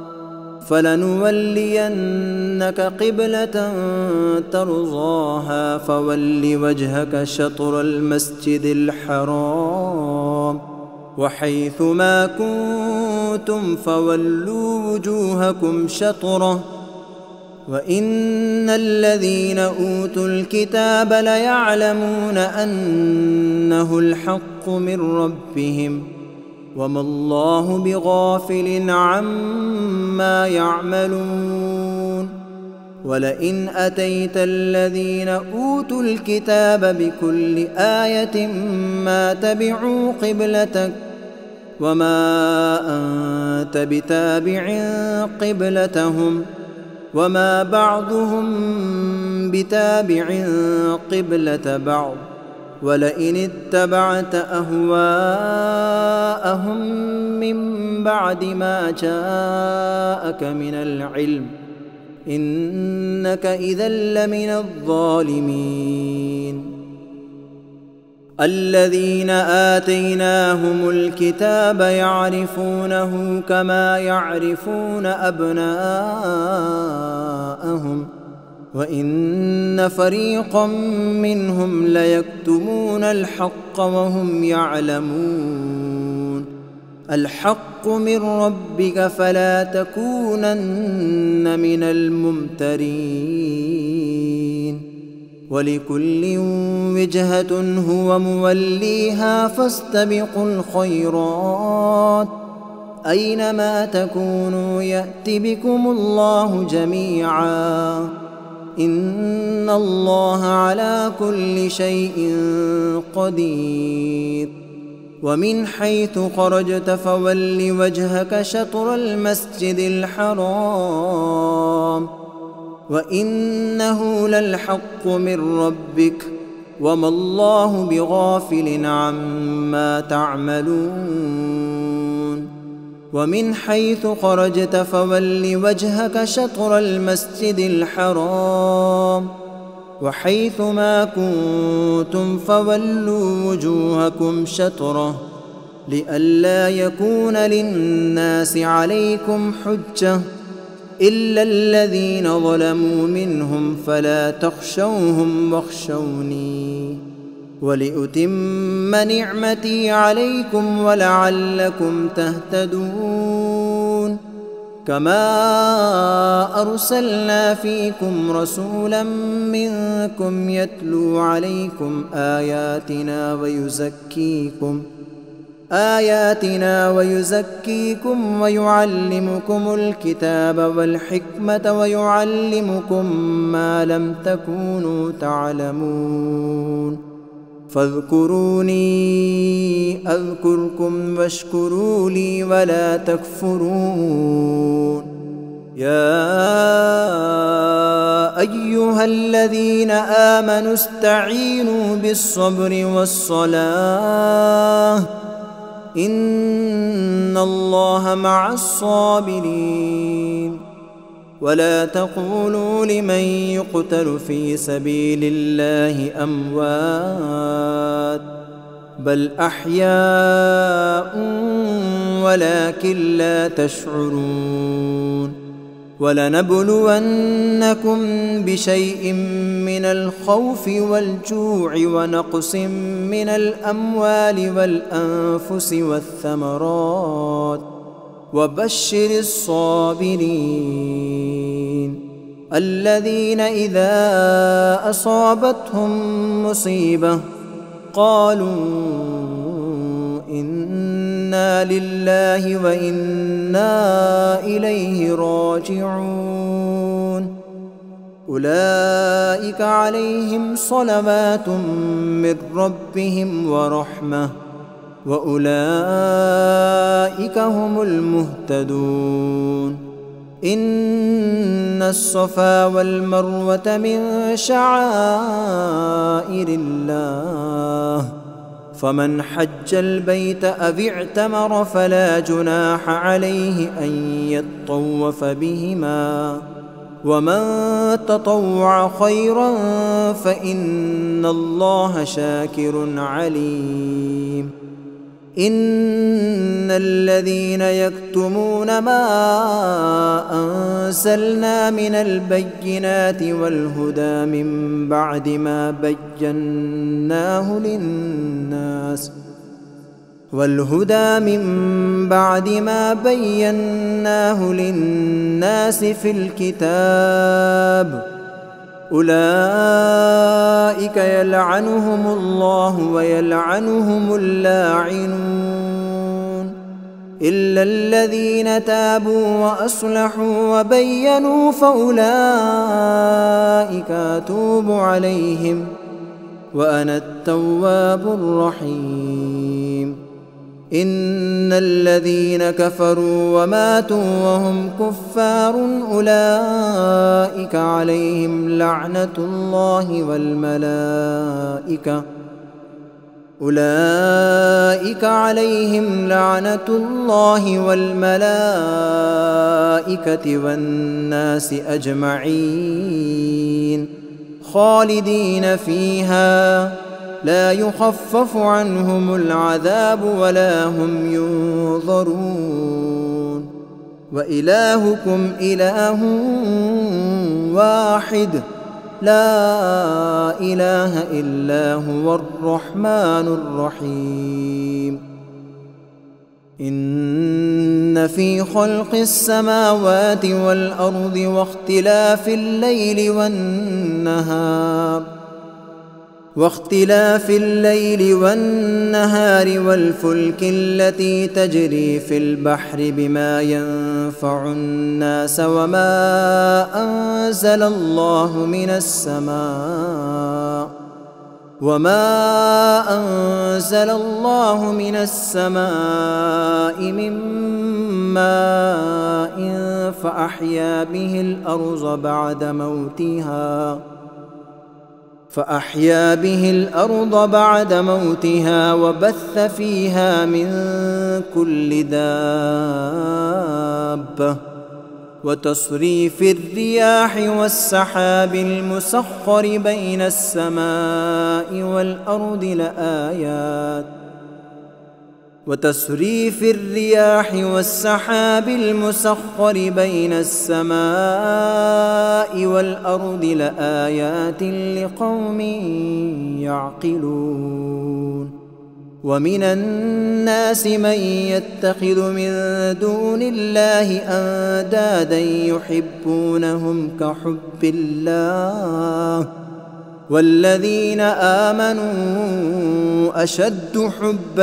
فلنولينك قبلة ترضاها فول وجهك شطر المسجد الحرام وحيث ما كنتم فولوا وجوهكم شطره وإن الذين أوتوا الكتاب ليعلمون أنه الحق من ربهم وما الله بغافل عما يعملون. ولئن أتيت الذين أوتوا الكتاب بكل آية ما تبعوا قبلتك وما أنت بتابع قبلتهم وما بعضهم بتابع قبلة بعض، ولئن اتبعت أهواءهم من بعد ما جاءك من العلم إنك إذا لمن الظالمين. الذين آتيناهم الكتاب يعرفونه كما يعرفون أبناءهم وإن فريقا منهم ليكتمون الحق وهم يعلمون. الحق من ربك فلا تكونن من الممترين. ولكل وجهة هو موليها فاستبقوا الخيرات أينما تكونوا يأت بكم الله جميعا إن الله على كل شيء قدير. ومن حيث خرجت فول وجهك شطر المسجد الحرام وإنه للحق من ربك وما الله بغافل عما تعملون. ومن حيث خرجت فول وجهك شطر المسجد الحرام وحيث ما كنتم فولوا وجوهكم شطره لئلا يكون للناس عليكم حجة إلا الذين ظلموا منهم فلا تخشوهم واخشوني ولأتم نعمتي عليكم ولعلكم تهتدون. كما أرسلنا فيكم رسولا منكم يتلو عليكم آياتنا ويزكيكم ويعلمكم الكتاب والحكمة ويعلمكم ما لم تكونوا تعلمون. فاذكروني أذكركم واشكروا لي ولا تكفرون. يا أيها الذين آمنوا استعينوا بالصبر والصلاة إن الله مع الصابرين. ولا تقولوا لمن يقتل في سبيل الله أموات بل أحياء ولكن لا تشعرون. ولنبلونكم بشيء من الخوف والجوع ونقص من الأموال والأنفس والثمرات وبشر الصابرين الذين إذا أصابتهم مصيبة قالوا إنا لله وإنا إليه راجعون أولئك عليهم صلوات من ربهم ورحمة وأولئك هم المهتدون إن الصفا والمروة من شعائر الله فمن حج البيت أو اعتمر فلا جناح عليه أن يطوف بهما ومن تطوع خيرا فإن الله شاكر عليم إن الذين يكتمون ما أنزلنا من البينات والهدى من بعد ما بيناه للناس في الكتاب أولئك يلعنهم الله ويلعنهم اللاعنون إلا الذين تابوا وأصلحوا وبينوا فأولئك أتوب عليهم وأنا التواب الرحيم إن الذين كفروا وماتوا وهم كفار أولئك عليهم لعنة الله والملائكة والناس أجمعين خالدين فيها لا يخفف عنهم العذاب ولا هم ينظرون وإلهكم إله واحد لا إله إلا هو الرحمن الرحيم إن في خلق السماوات والأرض واختلاف الليل والنهار والفلك التي تجري في البحر بما ينفع الناس وما أنزل الله من السماء من ماء فأحيا به الأرض بعد موتها وبث فيها من كل دابة وتصريف الرياح والسحاب المسخر بين السماء والأرض لآيات لقوم يعقلون ومن الناس من يتخذ من دون الله أندادا يحبونهم كحب الله والذين آمنوا أشد حبا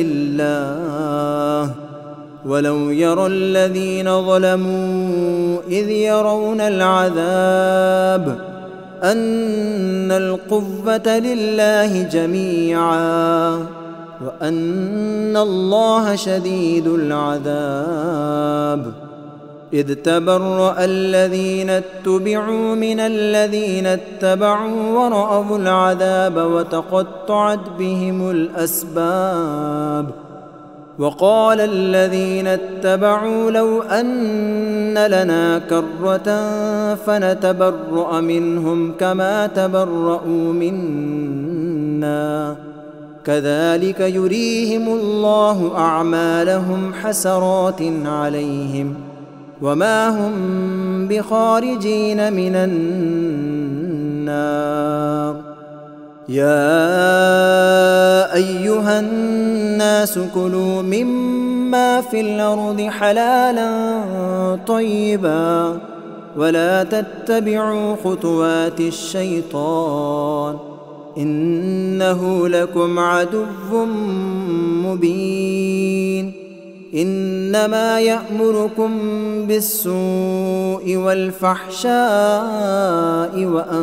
لله ولو يرى الذين ظلموا إذ يرون العذاب أن القوة لله جميعا وأن الله شديد العذاب إذ تبرأ الذين اتبعوا من الذين اتبعوا ورأوا العذاب وتقطعت بهم الأسباب وقال الذين اتبعوا لو أن لنا كرة فنتبرأ منهم كما تبرأوا منا كذلك يريهم الله أعمالهم حسرات عليهم وما هم بخارجين من النار يا أيها الناس كلوا مما في الأرض حلالا طيبا ولا تتبعوا خطوات الشيطان إنه لكم عدو مبين إنما يأمركم بالسوء والفحشاء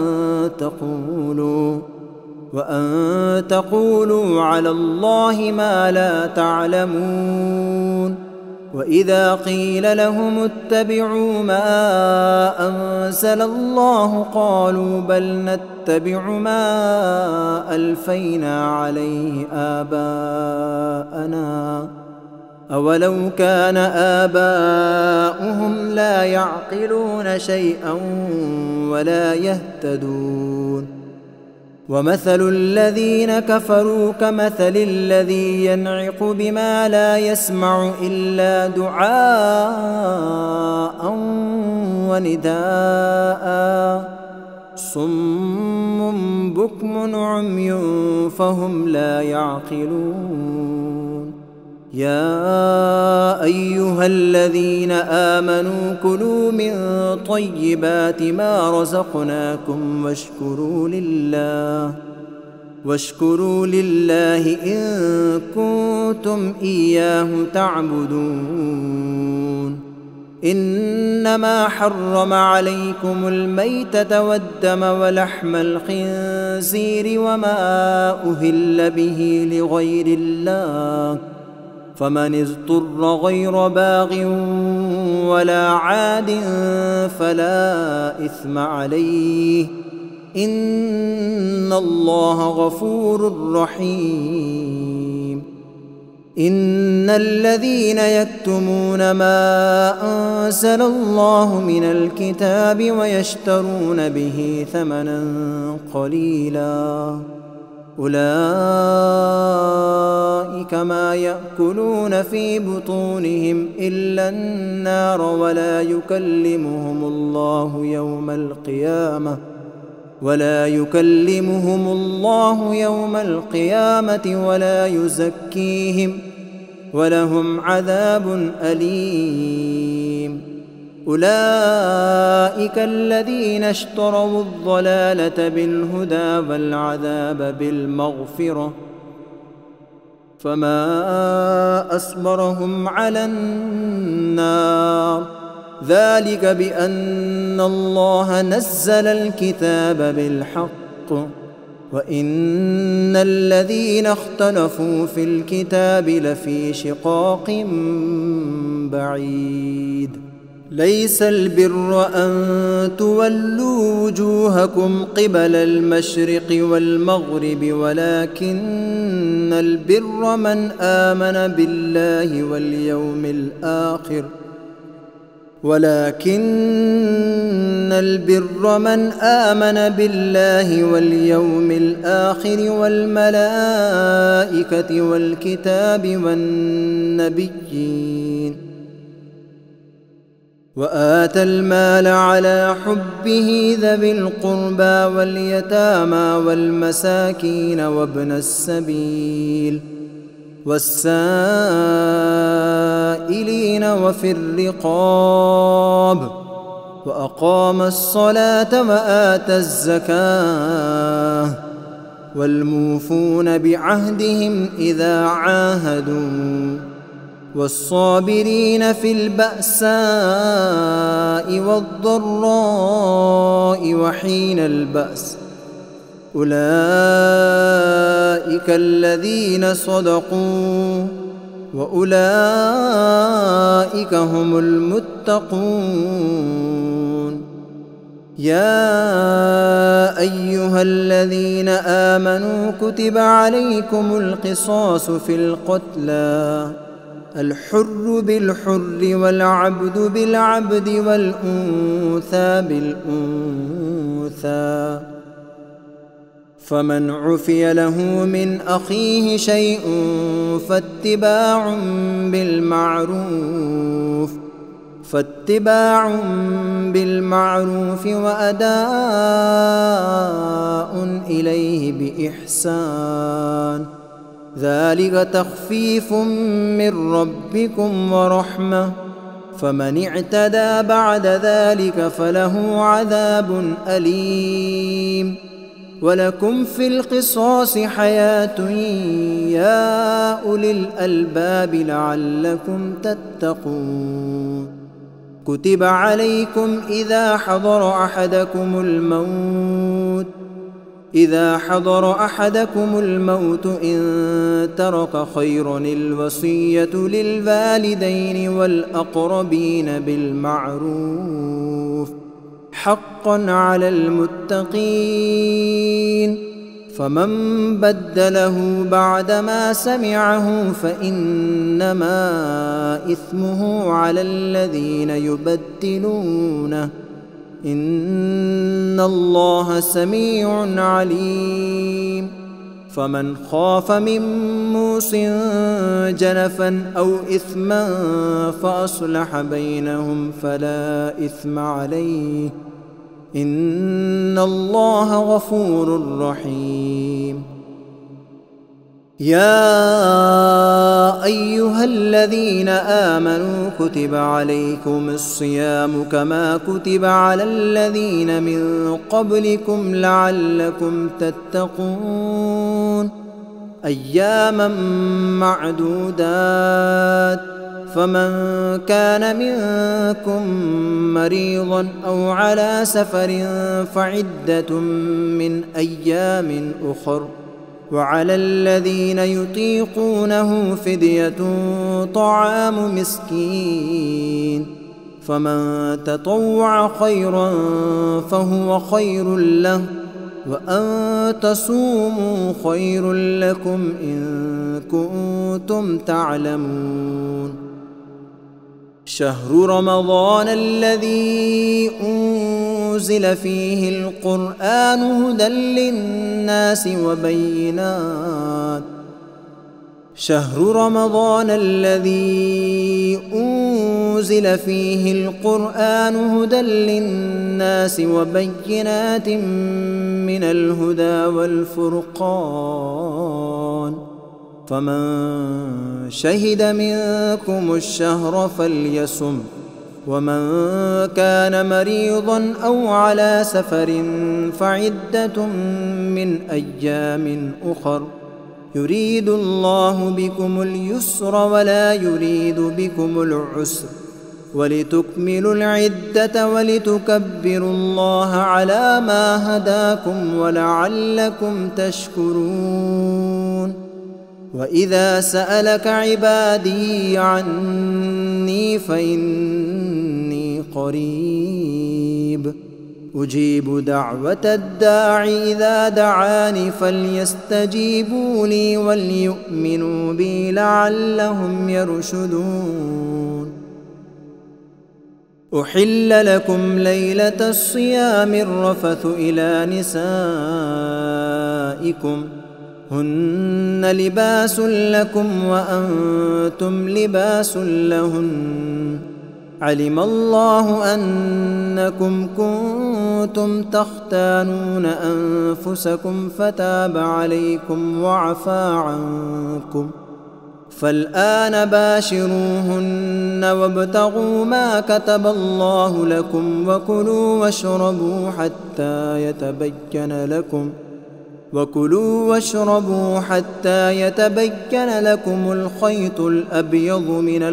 وأن تقولوا على الله ما لا تعلمون وإذا قيل لهم اتبعوا ما أنزل الله قالوا بل نتبع ما ألفينا عليه آباءنا أولو كان آباؤهم لا يعقلون شيئا ولا يهتدون ومثل الذين كفروا كمثل الذي ينعق بما لا يسمع إلا دعاء ونداء صم بكم عمي فهم لا يعقلون يا أيها الذين آمنوا كلوا من طيبات ما رزقناكم واشكروا لله إن كنتم إياه تعبدون إنما حرم عليكم الميتة والدم ولحم الخنزير وما أهل به لغير الله فمن اضطر غير باغ ولا عاد فلا إثم عليه إن الله غفور رحيم إن الذين يكتمون ما أنزل الله من الكتاب ويشترون به ثمنا قليلا أولئك ما يأكلون في بطونهم إلا النار ولا يكلمهم الله يوم القيامة ولا يزكيهم ولهم عذاب أليم أولئك الذين اشتروا الضلالة بالهدى والعذاب بالمغفرة فما أصبرهم على النار ذلك بأن الله نزل الكتاب بالحق وإن الذين اختلفوا في الكتاب لفي شقاق بعيد ليس البر أن تولوا وجوهكم قبل المشرق والمغرب ولكن البر من آمن بالله واليوم الآخر والملائكة والكتاب والنبيين وآتى المال على حبه ذوي القربى واليتامى والمساكين وابن السبيل والسائلين وفي الرقاب وأقام الصلاة وآتى الزكاة والموفون بعهدهم إذا عاهدوا والصابرين في البأساء والضراء وحين البأس أولئك الذين صدقوا وأولئك هم المتقون يا أيها الذين آمنوا كتب عليكم القصاص في القتلى الحر بالحر والعبد بالعبد والأنثى بالأنثى فمن عفي له من أخيه شيء فاتباع بالمعروف وأداء إليه بإحسان ذلك تخفيف من ربكم ورحمة فمن اعتدى بعد ذلك فله عذاب أليم ولكم في القصاص حياة يا أولي الألباب لعلكم تتقون. كتب عليكم إذا حضر أحدكم الموت إن ترك خيرا الوصية للوالدين والأقربين بالمعروف حقا على المتقين. فمن بدله بعدما سمعه فإنما إثمه على الذين يبدلونه، إن الله سميع عليم. فمن خاف من موص جنفا أو إثما فأصلح بينهم فلا إثم عليه، إن الله غفور رحيم. يا أيها الذين آمنوا كتب عليكم الصيام كما كتب على الذين من قبلكم لعلكم تتقون. أياما معدودات، فمن كان منكم مريضا أو على سفر فعدة من أيام أخر، وعلى الذين يطيقونه فدية طعام مسكين، فمن تطوع خيرا فهو خير له، وأن تصوموا خير لكم إن كنتم تعلمون. شهر رمضان الذي أنزل فيه القرآن هدى للناس وبينات من الهدى والفرقان، فمن شهد منكم الشهر فليصم، ومن كان مريضا أو على سفر فعدة من أيام أخر، يريد الله بكم اليسر ولا يريد بكم العسر، ولتكملوا العدة ولتكبروا الله على ما هداكم ولعلكم تشكرون. وإذا سألك عبادي عني فإني قريب أجيب دعوة الداع إذا دعاني فليستجيبوا لي وليؤمنوا بي لعلهم يرشدون. أحل لكم ليلة الصيام الرفث إلى نسائكم هن لباس لكم وأنتم لباس لهن، علم الله أنكم كنتم تختانون أنفسكم فتاب عليكم وعفى عنكم، فالآن باشروهن وابتغوا ما كتب الله لكم وكلوا واشربوا حتى يتبين لكم الخيط الأبيض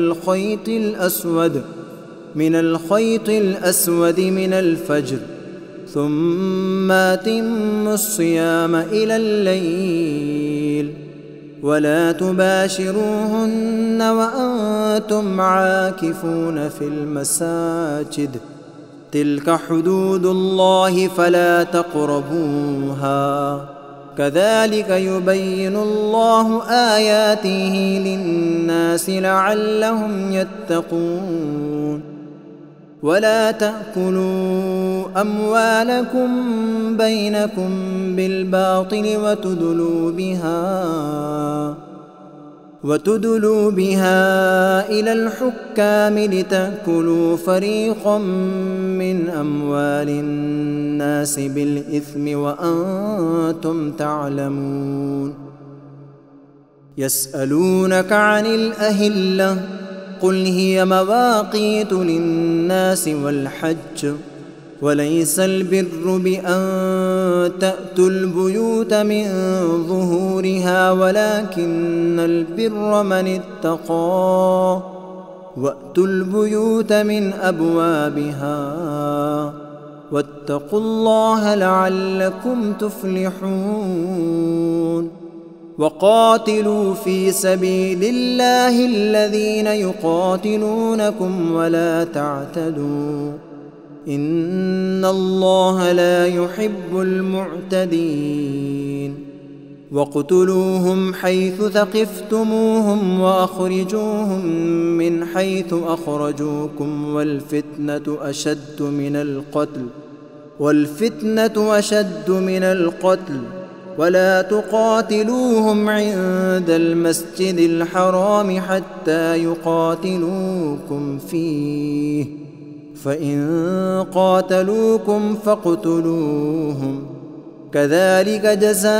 من الخيط الأسود من الفجر، ثم أتموا الصيام إلى الليل، ولا تباشروهن وأنتم عاكفون في المساجد، تلك حدود الله فلا تقربوها، كذلك يبين الله آياته للناس لعلهم يتقون. ولا تأكلوا أموالكم بينكم بالباطل وتدلوا بها إلى الحكام لتأكلوا فريقا من أموال الناس بالإثم وأنتم تعلمون. يسألونك عن الأهلة قل هي مواقيت للناس والحج، وليس البر بأن تأتوا البيوت من ظهورها ولكن البر من اتقى وأتوا البيوت من أبوابها واتقوا الله لعلكم تفلحون وقاتلوا في سبيل الله الذين يقاتلونكم ولا تعتدوا إن الله لا يحب المعتدين واقتلوهم حيث ثقفتموهم وأخرجوهم من حيث أخرجوكم والفتنة أشد من القتل ولا تقاتلوهم عند المسجد الحرام حتى يقاتلوكم فيه فإن قاتلوكم فاقتلوهم كذلك جزاء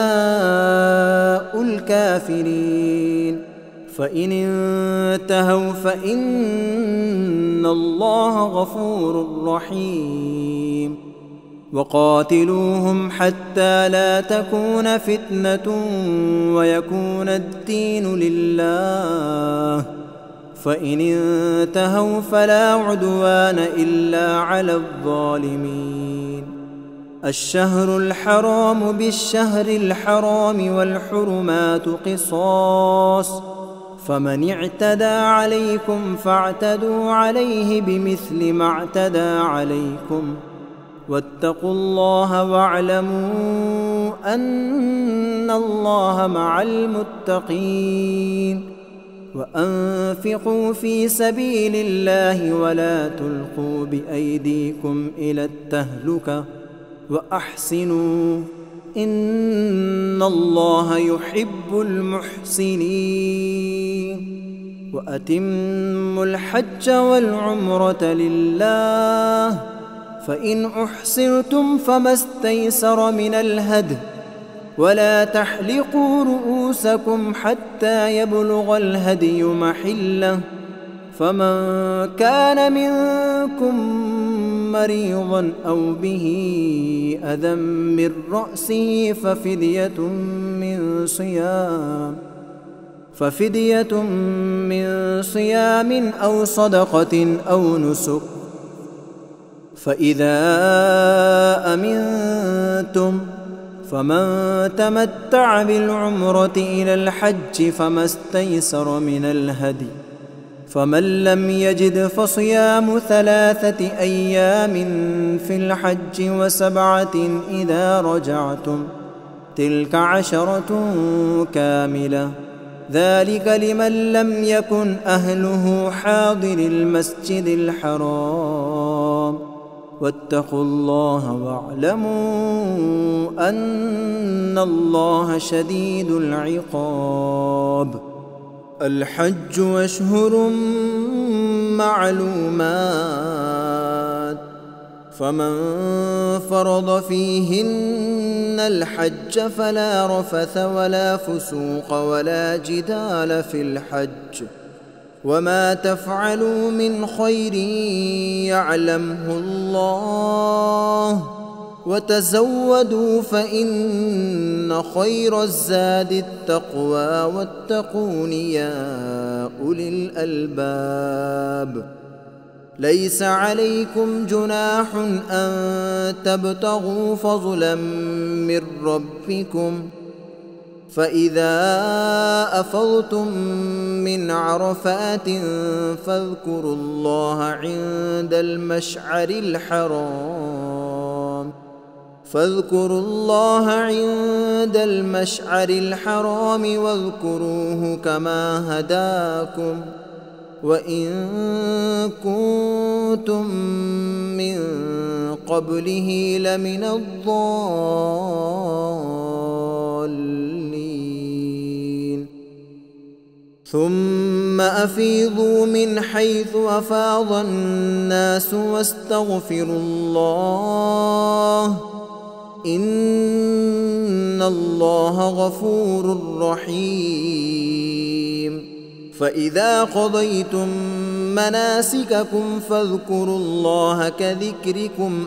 الكافرين فإن انتهوا فإن الله غفور رحيم وقاتلوهم حتى لا تكون فتنة ويكون الدين لله فإن انتهوا فلا عدوان إلا على الظالمين الشهر الحرام بالشهر الحرام والحرمات قصاص فمن اعتدى عليكم فاعتدوا عليه بمثل ما اعتدى عليكم واتقوا الله واعلموا أن الله مع المتقين وأنفقوا في سبيل الله ولا تلقوا بأيديكم إلى التهلكة وأحسنوا إن الله يحب المحسنين وأتموا الحج والعمرة لله فإن أحصرتم فما استيسر من الهدي ولا تحلقوا رؤوسكم حتى يبلغ الهدي محله فمن كان منكم مريضا أو به أذى من رأسه ففدية من صيام أو صدقة أو نسك فإذا أمنتم فمن تمتع بالعمرة إلى الحج فما استيسر من الهدي فمن لم يجد فصيام 3 أيام في الحج و7 إذا رجعتم تلك 10 كاملة ذلك لمن لم يكن أهله حاضر المسجد الحرام واتقوا الله واعلموا أن الله شديد العقاب الحج أشهر معلومات فمن فرض فيهن الحج فلا رفث ولا فسوق ولا جدال في الحج وما تفعلوا من خير يعلمه الله وتزودوا فإن خير الزاد التقوى واتقون يا أولي الألباب ليس عليكم جناح أن تبتغوا فضلا من ربكم فإذا أفضتم من عرفات فاذكروا الله عند المشعر الحرام واذكروه كما هداكم وإن كنتم من قبله لمن الضالين ثم أفيضوا من حيث أفاض الناس واستغفروا الله إن الله غفور رحيم فإذا قضيتم مناسككم فاذكروا الله كذكركم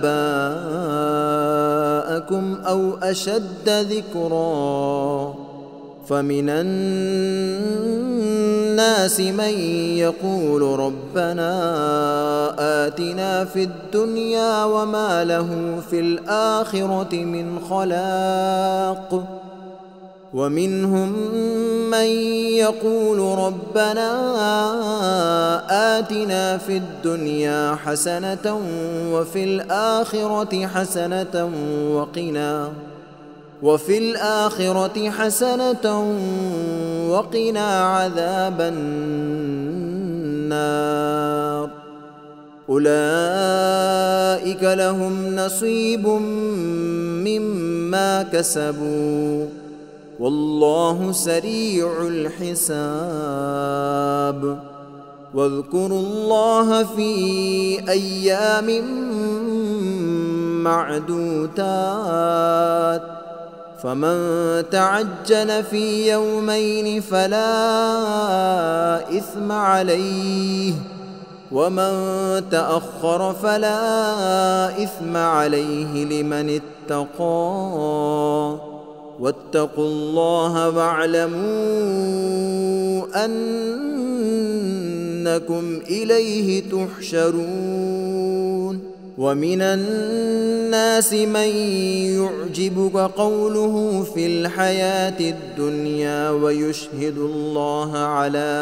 آباءكم أو أشد ذكرا فمن الناس من يقول ربنا آتنا في الدنيا وما له في الآخرة من خلاق ومنهم من يقول ربنا آتنا في الدنيا حسنة وفي الآخرة حسنة وقنا عذاب النار أولئك لهم نصيب مما كسبوا والله سريع الحساب واذكروا الله في أيام معدودات فمن تعجل في يومين فلا إثم عليه ومن تأخر فلا إثم عليه لمن اتقى واتقوا الله واعلموا أنكم إليه تحشرون ومن الناس من يعجبك قوله في الحياة الدنيا ويشهد الله على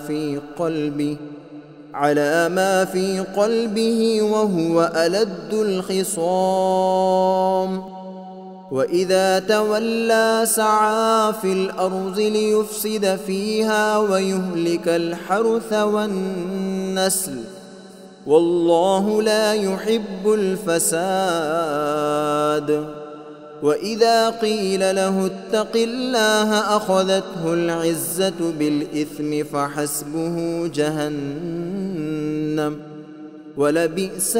ما في قلبه وهو ألد الخصام وإذا تولى سعى في الأرض ليفسد فيها ويهلك الحرث والنسل والله لا يحب الفساد وإذا قيل له اتق الله أخذته العزة بالإثم فحسبه جهنم ولبئس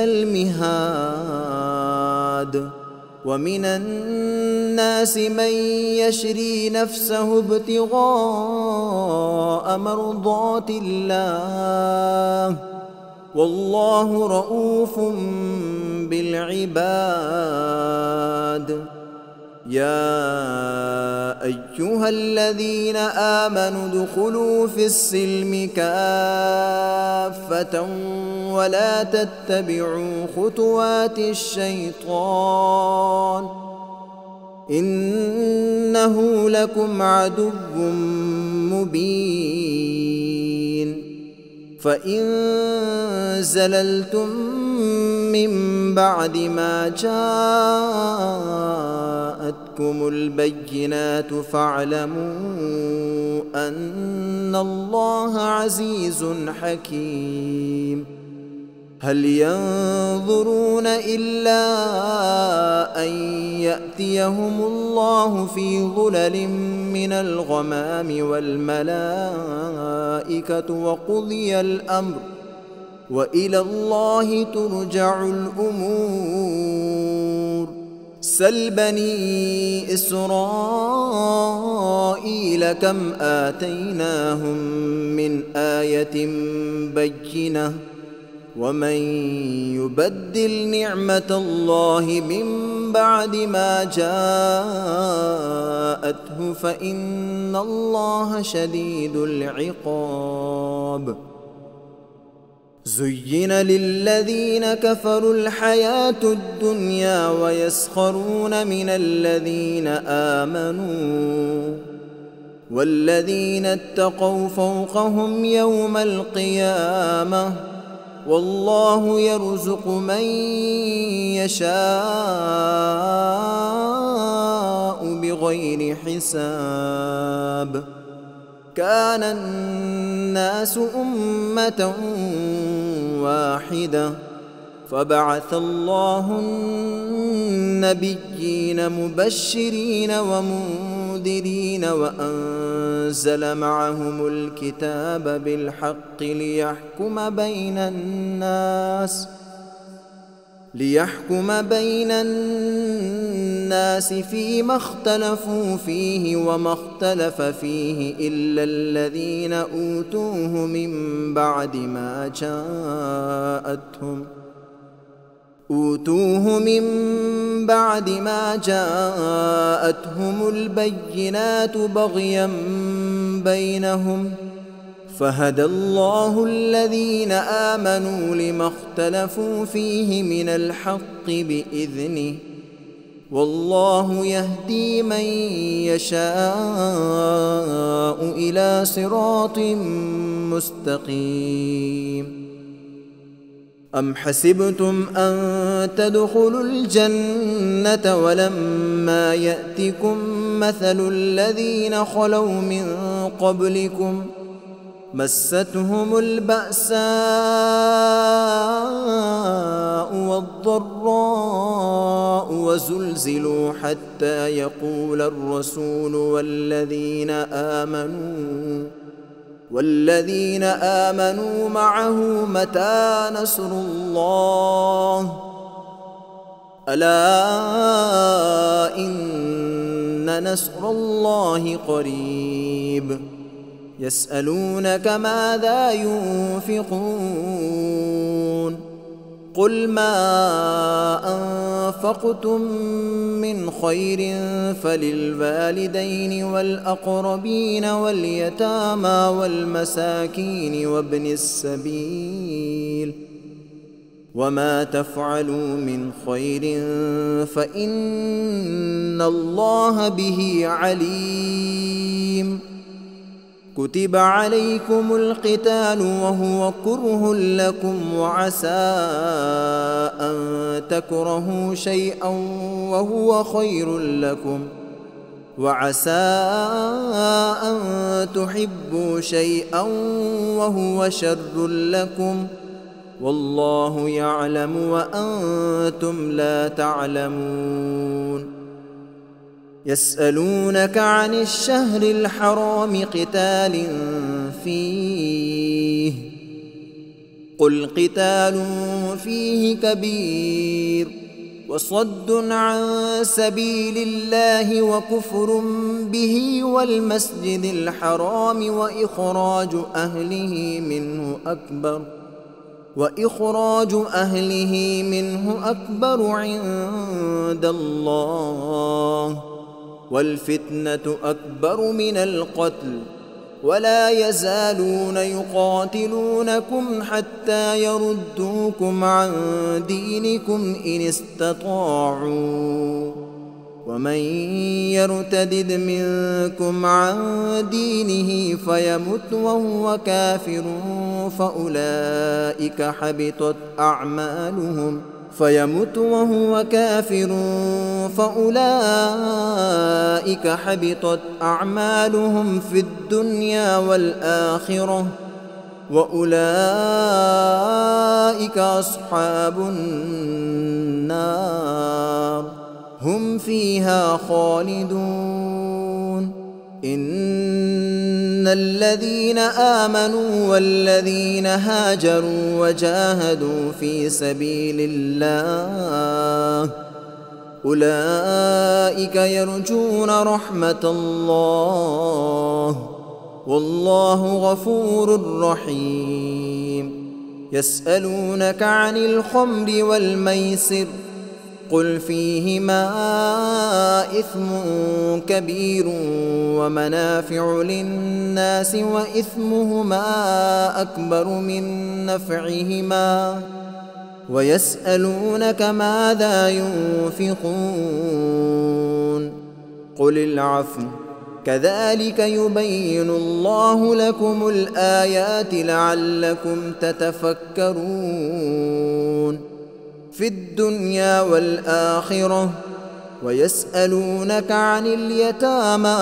المهاد ومن الناس من يشري نفسه ابتغاء مرضات الله والله رؤوف بالعباد يا أيها الذين آمنوا ادخلوا في السلم كافة ولا تتبعوا خطوات الشيطان إنه لكم عدو مبين فإن زللتم من بعد ما جاءتكم البينات فاعلموا أن الله عزيز حكيم هل ينظرون إلا أن يأتيهم الله في ظلل من الغمام والملائكة وقضي الأمر وإلى الله ترجع الأمور سل بني إسرائيل كم آتيناهم من آية بينة ومن يبدل نعمة الله من بعد ما جاءته فإن الله شديد العقاب زين للذين كفروا الحياة الدنيا ويسخرون من الذين آمنوا والذين اتقوا فوقهم يوم القيامة والله يرزق من يشاء بغير حساب كان الناس أمة واحدة فبعث الله النبيين مبشرين ومنذرين وأنزل معهم الكتاب بالحق ليحكم بين الناس فيما اختلفوا فيه وما اختلف فيه إلا الذين أوتوه من بعد ما جاءتهم البينات بغيا بينهم، فهدى الله الذين آمنوا لما اختلفوا فيه من الحق بإذنه، والله يهدي من يشاء إلى صراط مستقيم. أم حسبتم أن تدخلوا الجنة ولما يأتكم مثل الذين خلوا من قبلكم مستهم البأساء والضراء وزلزلوا حتى يقول الرسول والذين آمنوا معه متى نصر الله، ألا إن نصر الله قريب. يسألونك ماذا ينفقون قل ما أنفقتم من خير فللوالدين والأقربين واليتامى والمساكين وابن السبيل، وما تفعلوا من خير فإن الله به عليم. كتب عليكم القتال وهو كره لكم وعسى أن تكرهوا شيئا وهو خير لكم وعسى أن تحبوا شيئا وهو شر لكم والله يعلم وأنتم لا تعلمون. يسألونك عن الشهر الحرام قتال فيه قل قتال فيه كبير وصد عن سبيل الله وكفر به والمسجد الحرام وإخراج أهله منه أكبر عند الله، والفتنة أكبر من القتل، ولا يزالون يقاتلونكم حتى يردوكم عن دينكم إن استطاعوا، ومن يرتدد منكم عن دينه فيمت وهو كافر فأولئك حبطت أعمالهم في الدنيا والآخرة وأولئك أصحاب النار هم فيها خالدون. إن الذين آمنوا والذين هاجروا وجاهدوا في سبيل الله أولئك يرجون رحمة الله والله غفور رحيم. يسألونك عن الخمر والميسر قل فيهما إثم كبير ومنافع للناس وإثمهما أكبر من نفعهما ويسألونك ماذا ينفقون قل العفو كذلك يبين الله لكم الآيات لعلكم تتفكرون في الدنيا والآخرة. ويسألونك عن اليتامى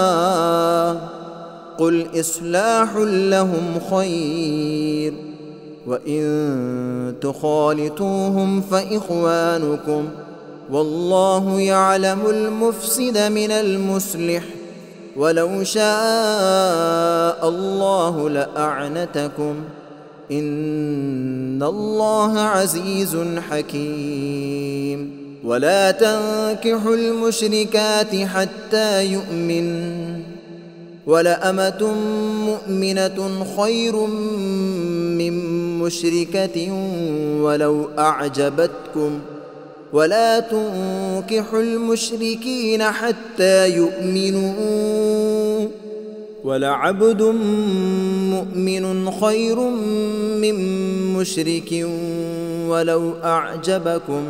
قل إصلاح لهم خير وإن تخالطوهم فإخوانكم والله يعلم المفسد من المصلح ولو شاء الله لأعنتكم إن الله عزيز حكيم. ولا تنكحوا المشركات حتى يؤمن، ولأمة مؤمنة خير من مشركة ولو أعجبتكم، ولا تنكحوا المشركين حتى يؤمنوا، ولعبد مؤمن خير من مشرك ولو أعجبكم،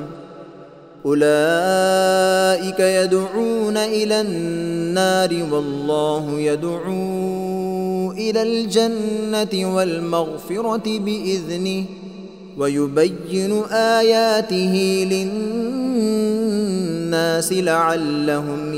أولئك يدعون إلى النار والله يدعو إلى الجنة والمغفرة بإذنه، ويبين آياته للناس لعلهم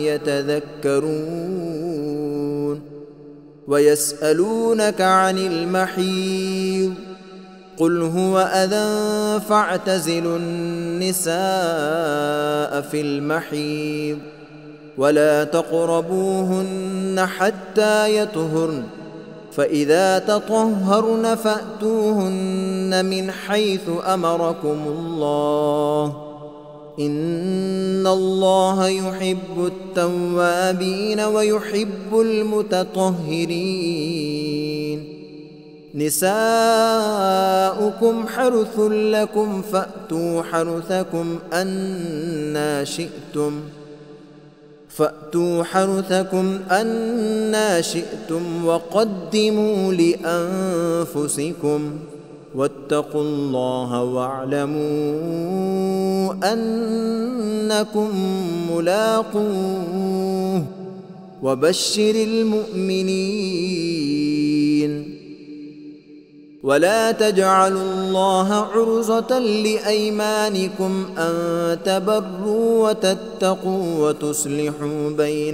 يتذكرون. ويسألونك عن المحيض، قل هو أذى فاعتزلوا النساء في المحيض ولا تقربوهن حتى يطهرن، فإذا تطهرن فأتوهن من حيث أمركم الله، إن الله يحب التوابين ويحب المتطهرين. نساؤكم حرث لكم فأتوا حرثكم أنا شئتم وقدموا لأنفسكم، واتقوا الله واعلموا أنكم ملاقوه، وبشر المؤمنين. ولا تجعلوا الله عرضة لأيمانكم أن تبروا وتتقوا وتصلحوا بين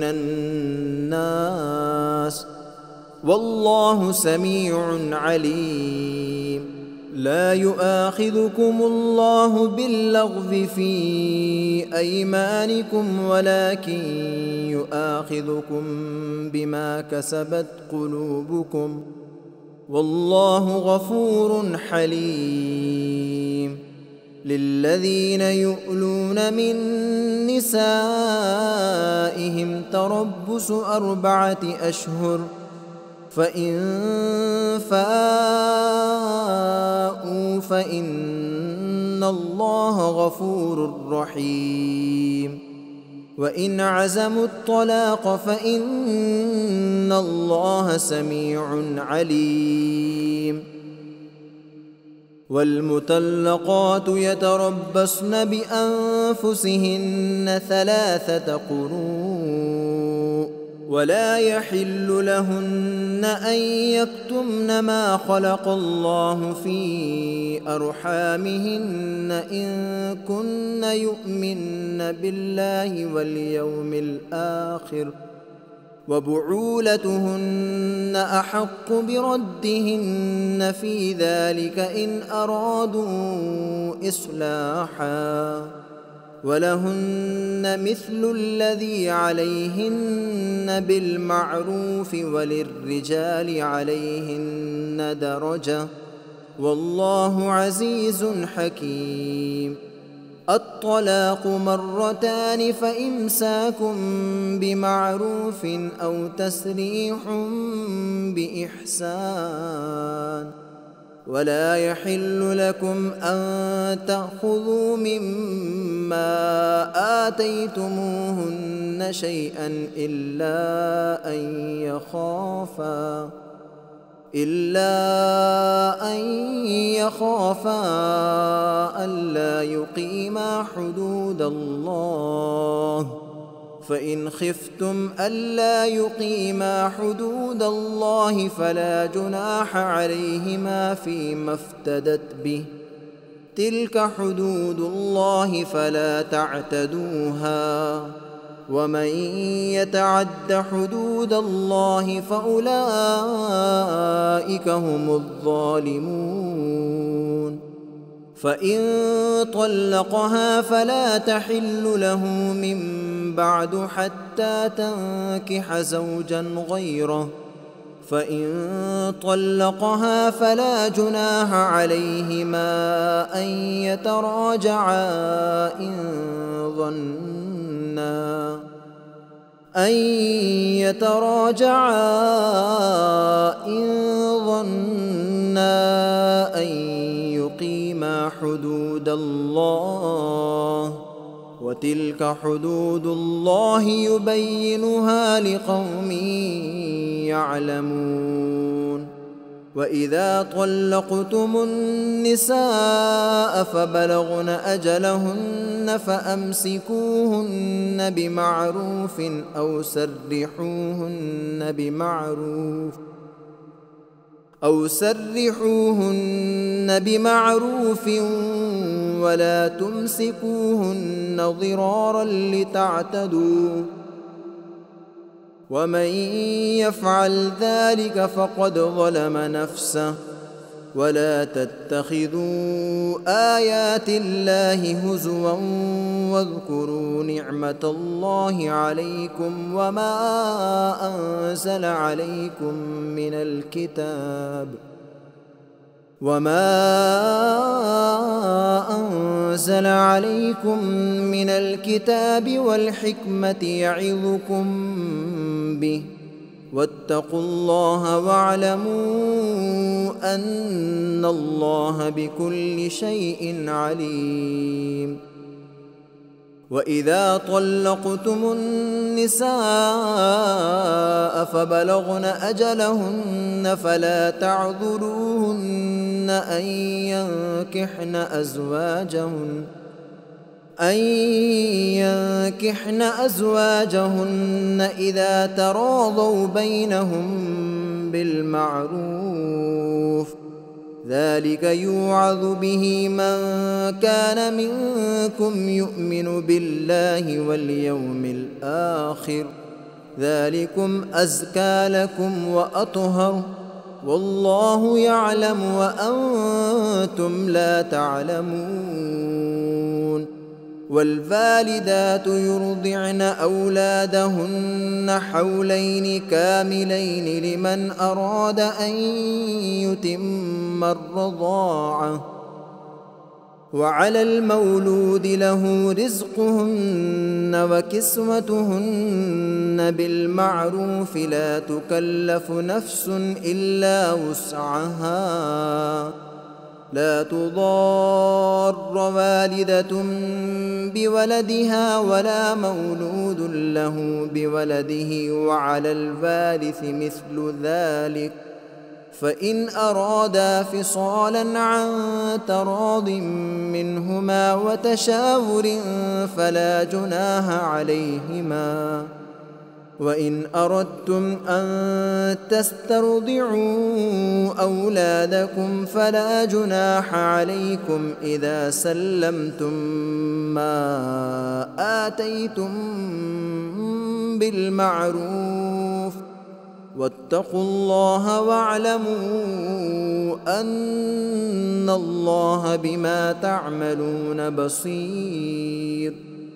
الناس، والله سميع عليم. لا يؤاخذكم الله باللغو في أيمانكم ولكن يؤاخذكم بما كسبت قلوبكم، والله غفور حليم. للذين يؤلون من نسائهم تربص 4 أشهر، فإن فاءوا فإن الله غفور رحيم. وإن عزموا الطلاق فإن الله سميع عليم. والمطلقات يتربصن بأنفسهن 3 قروء، ولا يحل لهن أن يكتمن ما خلق الله في أرحامهن إن كن يؤمن بالله واليوم الآخر، وبعولتهن أحق بردهن في ذلك إن أرادوا إصلاحا، ولهن مثل الذي عليهن بالمعروف وللرجال عليهن درجة، والله عزيز حكيم. الطلاق 2، فإمساك بمعروف أو تسريح بإحسان. ولا يحل لكم أن تأخذوا مما آتيتموهن شيئا إلا أن يخافا ألا يقيما حدود الله، فإن خفتم ألا يقيما حدود الله فلا جناح عليهما فيما افتدت به، تلك حدود الله فلا تعتدوها، ومن يتعد حدود الله فأولئك هم الظالمون. فإن طلقها فلا تحل له من بعد حتى تنكح زوجا غيره، فإن طلقها فلا جناح عليهما أن يتراجعا إن ظنا أن يقيما حدود الله، وتلك حدود الله يبينها لقوم يعلمون. وإذا طلقتم النساء فبلغن أجلهن فأمسكوهن بمعروف أو سرحوهن بمعروف ولا تمسكوهن ضرارا لتعتدوا، ومن يفعل ذلك فقد ظلم نفسه. ولا تتخذوا آيات الله هزوا واذكروا نعمة الله عليكم وما أنزل عليكم من الكتاب والحكمة يعظكم به، واتقوا الله واعلموا أن الله بكل شيء عليم. وإذا طلقتم النساء فبلغن أجلهن فلا تعذروهن أن ينكحن أزواجهن إذا تراضوا بينهم بالمعروف، ذلك يوعظ به من كان منكم يؤمن بالله واليوم الآخر، ذلكم أزكى لكم وأطهر، والله يعلم وأنتم لا تعلمون. والوالدات يرضعن أولادهن حولين كاملين لمن أراد أن يتم الرضاعة، وعلى المولود له رزقهن وكسوتهن بالمعروف، لا تكلف نفس إلا وسعها، لا تضار والدة بولدها ولا مولود له بولده، وعلى الوارث مثل ذلك، فإن أرادا فصالا عن تراض منهما وتشاور فلا جناح عليهما. وإن أردتم أن تسترضعوا أولادكم فلا جناح عليكم إذا سلمتم ما آتيتم بالمعروف، واتقوا الله واعلموا أن الله بما تعملون بصير.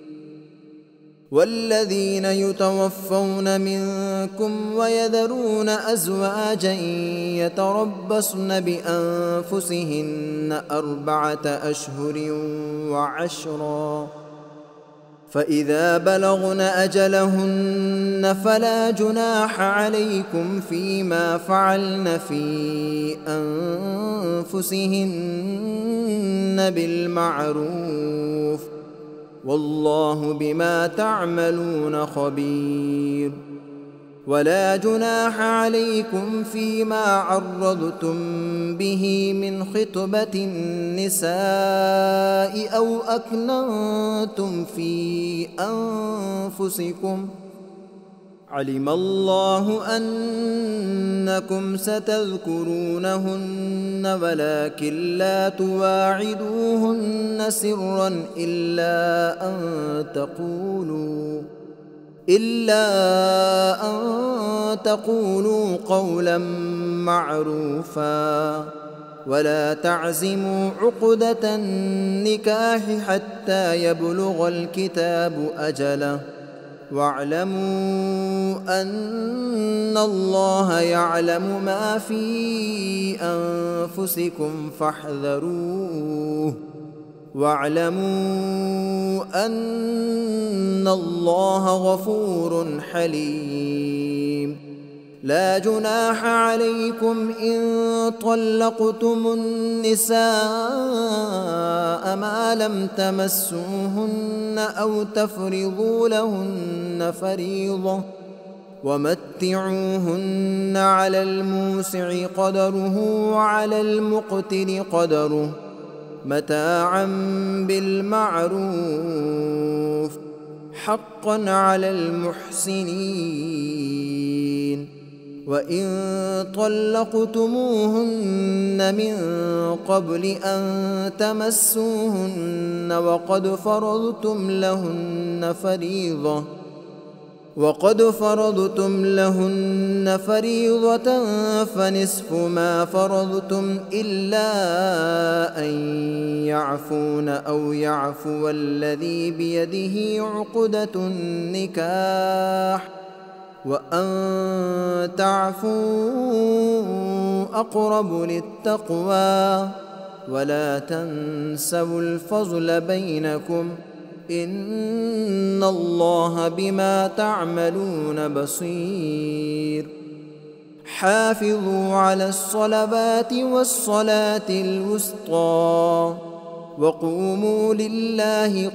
والذين يتوفون منكم ويذرون أزواجا يتربصن بأنفسهن 4 أشهر وعشرا، فإذا بلغن أجلهن فلا جناح عليكم فيما فعلن في أنفسهن بالمعروف، والله بما تعملون خبير. ولا جناح عليكم فيما عرضتم به من خطبة النساء أو أكننتم في أنفسكم، علم الله أنكم ستذكرونهن ولكن لا تواعدوهن سرا إلا أن تقولوا قولا معروفا، ولا تعزموا عقدة النكاح حتى يبلغ الكتاب أجله، واعلموا أن الله يعلم ما في أنفسكم فاحذروه واعلموا أن الله غفور حليم. لا جناح عليكم إن طلقتم النساء ما لم تمسوهن أو تفرضوا لهن فريضة ومتعوهن على الموسع قدره وعلى المقتر قدره متاعا بالمعروف حقا على المحسنين. وإن طلقتموهن من قبل أن تمسوهن وقد فرضتم لهن فريضة فنصف ما فرضتم إلا أن يعفون أو يعفو الذي بيده عقدة النكاح وأن تعفوا أقرب للتقوى ولا تنسوا الفضل بينكم إن الله بما تعملون بصير. حافظوا على الصلوات والصلاة الوسطى وقوموا لله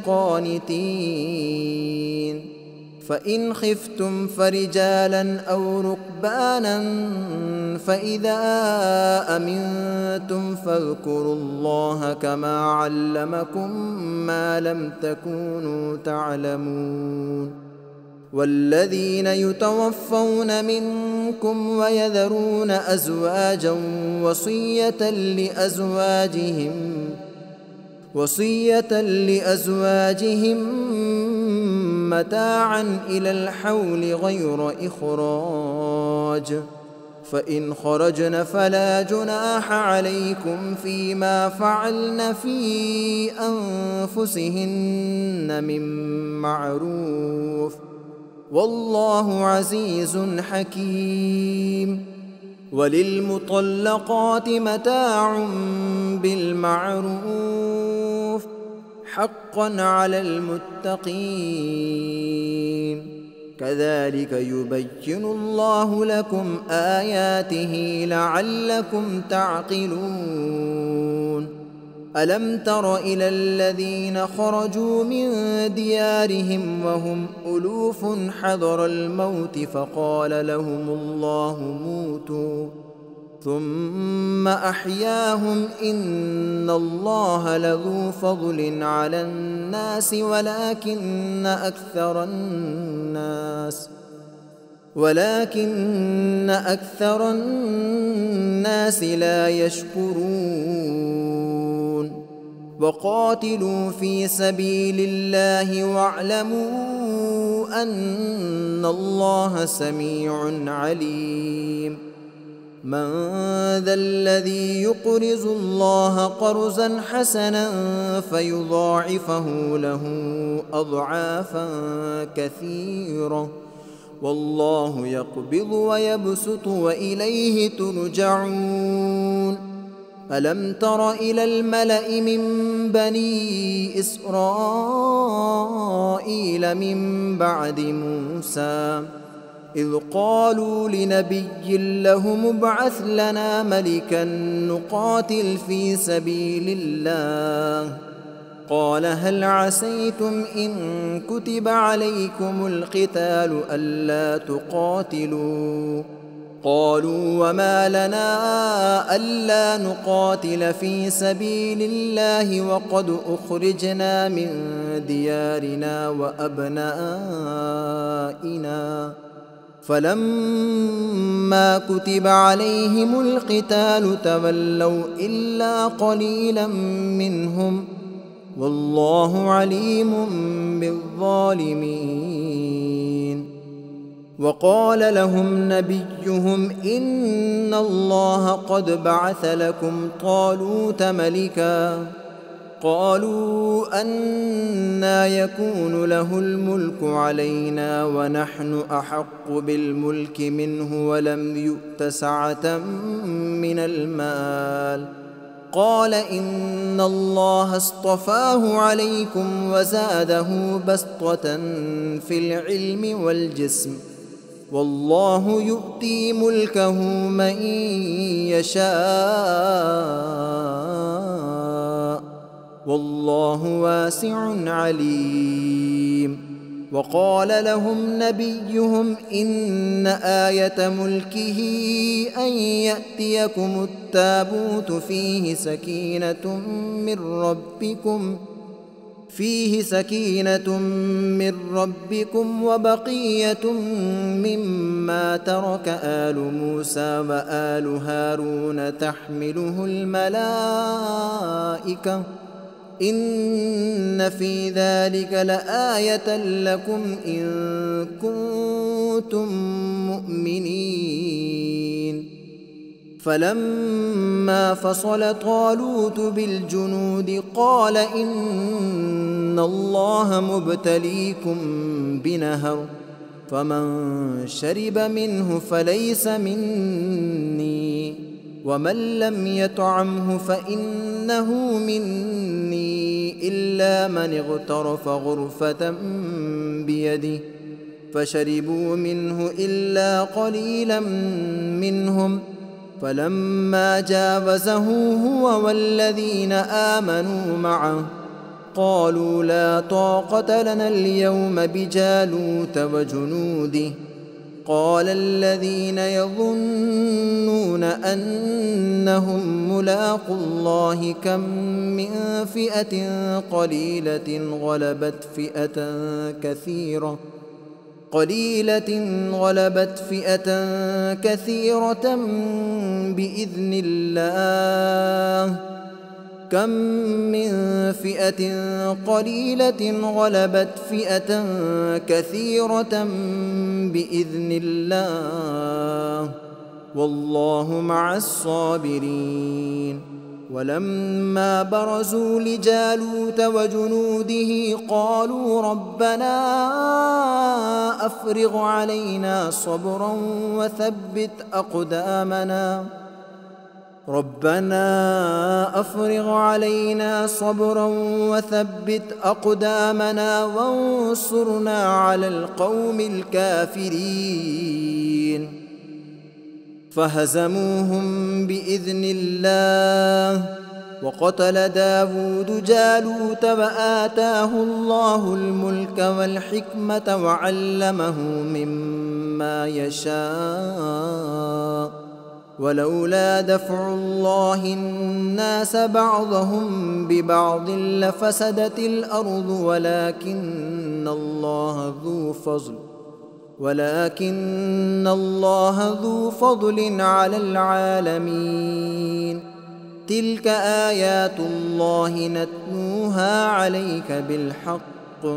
قانتين. فإن خفتم فرجالا أو ركبانا فإذا أمنتم فاذكروا الله كما علمكم ما لم تكونوا تعلمون. والذين يتوفون منكم ويذرون أزواجا وصية لأزواجهم متاعا إلى الحول غير إخراج فإن خرجن فلا جناح عليكم فيما فعلن في أنفسهن من معروف والله عزيز حكيم. وللمطلقات متاع بالمعروف حقا على المتقين. كذلك يبين الله لكم آياته لعلكم تعقلون. ألم تر إلى الذين خرجوا من ديارهم وهم ألوف حذر الموت فقال لهم الله موتوا ثم أحياهم إن الله لذو فضل على الناس ولكن أكثر الناس لا يشكرون. وقاتلوا في سبيل الله واعلموا أن الله سميع عليم. من ذا الذي يقرض الله قرضا حسنا فيضاعفه له أضعافا كثيرة والله يقبض ويبسط وإليه ترجعون. ألم تر إلى الملأ من بني إسرائيل من بعد موسى إذ قالوا لنبي له ابعث لنا ملكا نقاتل في سبيل الله قال هل عسيتم إن كتب عليكم القتال ألا تقاتلوا قالوا وما لنا ألا نقاتل في سبيل الله وقد أخرجنا من ديارنا وأبنائنا فلما كتب عليهم القتال تولوا إلا قليلا منهم والله عليم بالظالمين. وقال لهم نبيهم إن الله قد بعث لكم طالوت ملكا قالوا أنى يكون له الملك علينا ونحن أحق بالملك منه ولم يؤت سعة من المال. قال إن الله اصطفاه عليكم وزاده بسطة في العلم والجسم، والله يؤتي ملكه من يشاء، والله واسع عليم. وقال لهم نبيهم إن آية ملكه أن يأتيكم التابوت فيه سكينة من ربكم وبقية مما ترك آل موسى وآل هارون تحمله الملائكة، إن في ذلك لآية لكم إن كنتم مؤمنين. فلما فصل طالوت بالجنود قال إن الله مبتليكم بنهر، فمن شرب منه فليس مني، ومن لم يطعمه فإنه مني إلا من اغترف غرفة بيده، فشربوا منه إلا قليلا منهم. فلما جاوزه هو والذين آمنوا معه قالوا لا طاقة لنا اليوم بجالوت وجنوده. قال الذين يظنون أنهم ملاقو الله كم من فئة قليلة غلبت فئة كثيرة بإذن الله، كم من فئة قليلة غلبت فئة كثيرة بإذن الله، والله مع الصابرين. ولما برزوا لجالوت وجنوده قالوا ربنا أفرغ علينا صبرا وثبت أقدامنا وانصرنا على القوم الكافرين. فهزموهم بإذن الله. وقتل داود جالوت وآتاه الله الملك والحكمة وعلمه مما يشاء، ولولا دفع الله الناس بعضهم ببعض لفسدت الأرض ولكن الله ذو فضل على العالمين. تلك آيات الله نتلوها عليك بالحق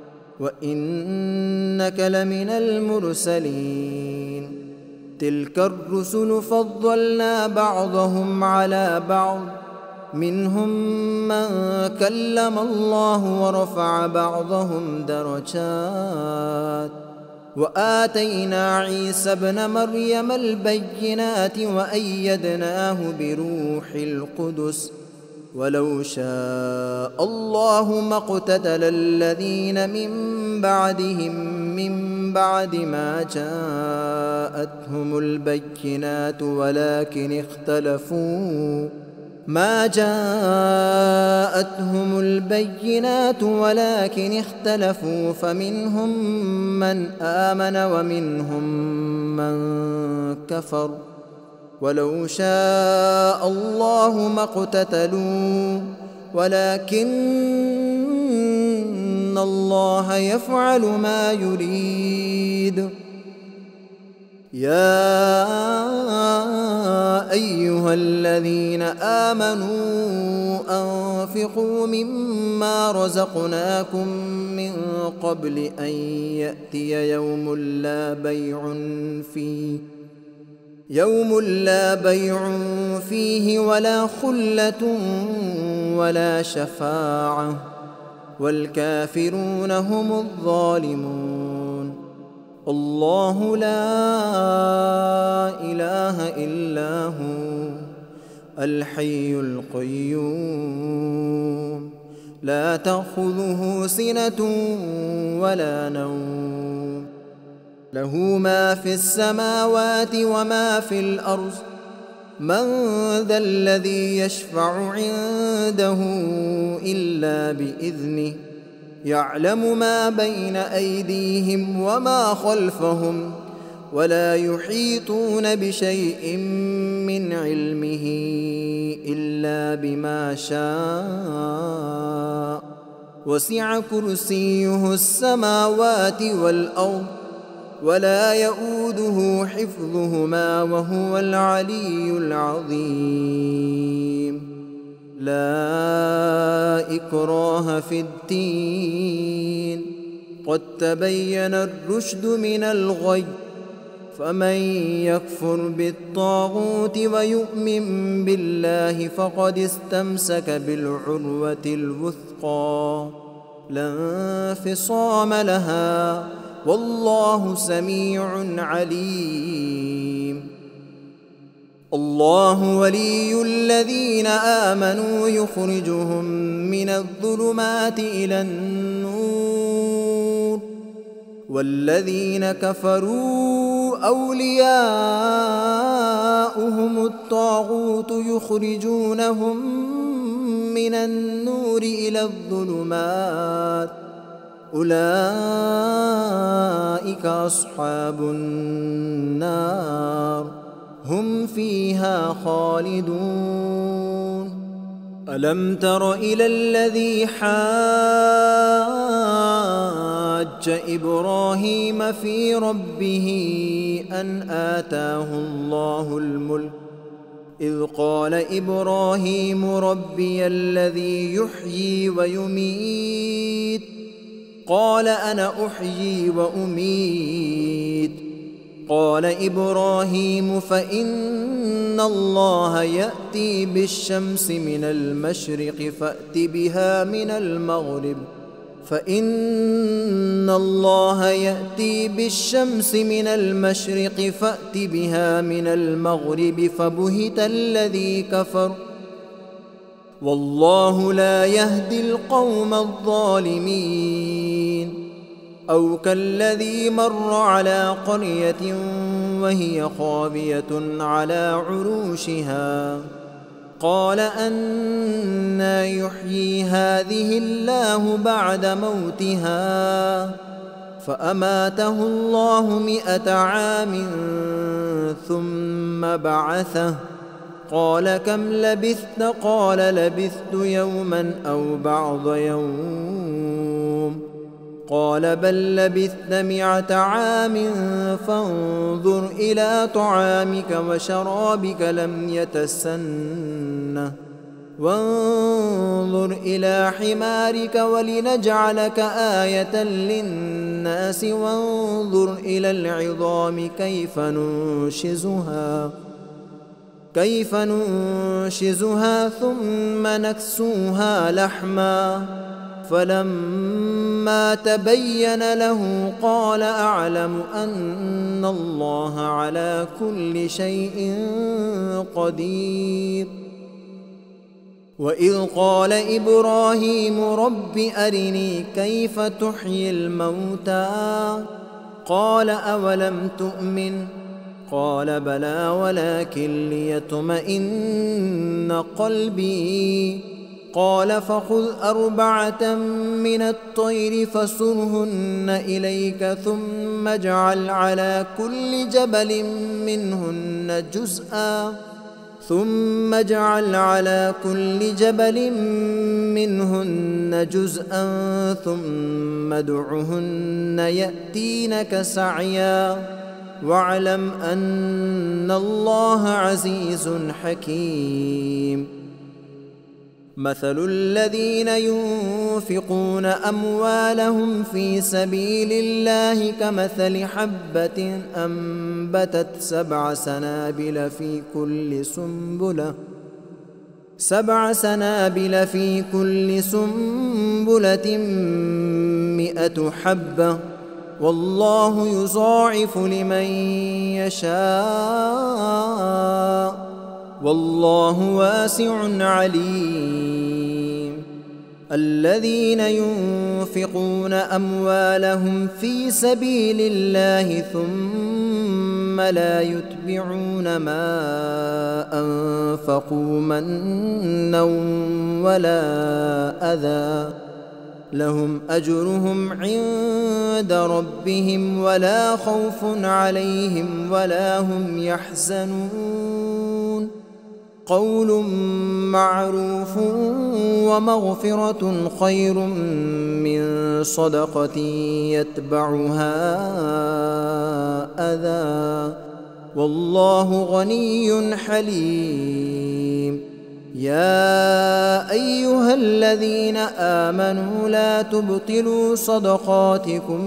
وإنك لمن المرسلين. تلك الرسل فضلنا بعضهم على بعض، منهم من كلم الله ورفع بعضهم درجات، وآتينا عيسى ابن مريم البينات وأيدناه بروح القدس، ولو شاء الله ما اقتتل الذين من بعدهم من بعد ما جاءتهم البينات ولكن اختلفوا فمنهم من آمن ومنهم من كفر، ولو شاء الله ما اقتتلوا ولكن الله يفعل ما يريد. يا أيها الذين آمنوا أنفقوا مما رزقناكم من قبل أن يأتي يوم لا بيع فيه ولا خلة ولا ذلة واتقوا الله إن الله لا يحب كل كفار ثم. يا أيها الذين آمنوا أنفقوا مما رزقناكم من قبل أن يأتي يوم لا بيع فيه ولا خلة ولا ذلة واتقوا الله إن الله لا يحب كل كفار ثم. يوم لا بيع فيه ولا خلة ولا شفاعة والكافرون هم الظالمون. الله لا إله إلا هو الحي القيوم لا تأخذه سنة ولا نوم له ما في السماوات وما في الأرض من ذا الذي يشفع عنده إلا بإذنه يعلم ما بين أيديهم وما خلفهم ولا يحيطون بشيء من علمه إلا بما شاء وسع كرسيه السماوات والأرض ولا يؤوده حفظهما وهو العلي العظيم. لا إكراه في الدين قد تبين الرشد من الغي فمن يكفر بالطاغوت ويؤمن بالله فقد استمسك بالعروة الوثقى لا انفصام لها والله سميع عليم. الله ولي الذين آمنوا يخرجهم من الظلمات إلى النور والذين كفروا أولياؤهم الطاغوت يخرجونهم من النور إلى الظلمات أولئك أصحاب النار هم فيها خالدون. ألم تر إلى الذي حاج إبراهيم في ربه أن آتاه الله الملك إذ قال إبراهيم ربي الذي يحيي ويميت قال أنا أحيي وأميت قال إبراهيم فإن الله يأتي بالشمس من المشرق فأت بها من المغرب فإن الله يأتي بالشمس من المشرق فأت بها من المغرب فبهت الذي كفر والله لا يهدي القوم الظالمين. أو كالذي مر على قرية وهي خاوية على عروشها قال أنى يحيي هذه الله بعد موتها فأماته الله 100 عام ثم بعثه قال كم لبثت قال لبثت يوما أو بعض يوم قال بل لبثت 100 عام فانظر إلى طعامك وشرابك لم يتسنه وانظر إلى حمارك ولنجعلك آية للناس وانظر إلى العظام كيف ننشزها ثم نكسوها لحما فلما تبين له قال أعلم أن الله على كل شيء قدير. وإذ قال إبراهيم رب أرني كيف تحيي الموتى قال أولم تؤمن قال بلى ولكن ليطمئن قلبي قال فخذ 4 من الطير فصرهن إليك ثم اجعل على كل جبل منهن جزءا ثم ادعهن يأتينك سعيا واعلم أن الله عزيز حكيم. مثل الذين ينفقون أموالهم في سبيل الله كمثل حبة أنبتت سبع سنابل في كل سنبلة 100 حبة والله يضاعف لمن يشاء والله واسع عليم. الذين ينفقون أموالهم في سبيل الله ثم لا يتبعون ما أنفقوا منا ولا أذى لهم أجرهم عند ربهم ولا خوف عليهم ولا هم يحزنون. قول معروف ومغفرة خير من صدقة يتبعها أذى والله غني حليم. يا أيها الذين آمنوا لا تبطلوا صدقاتكم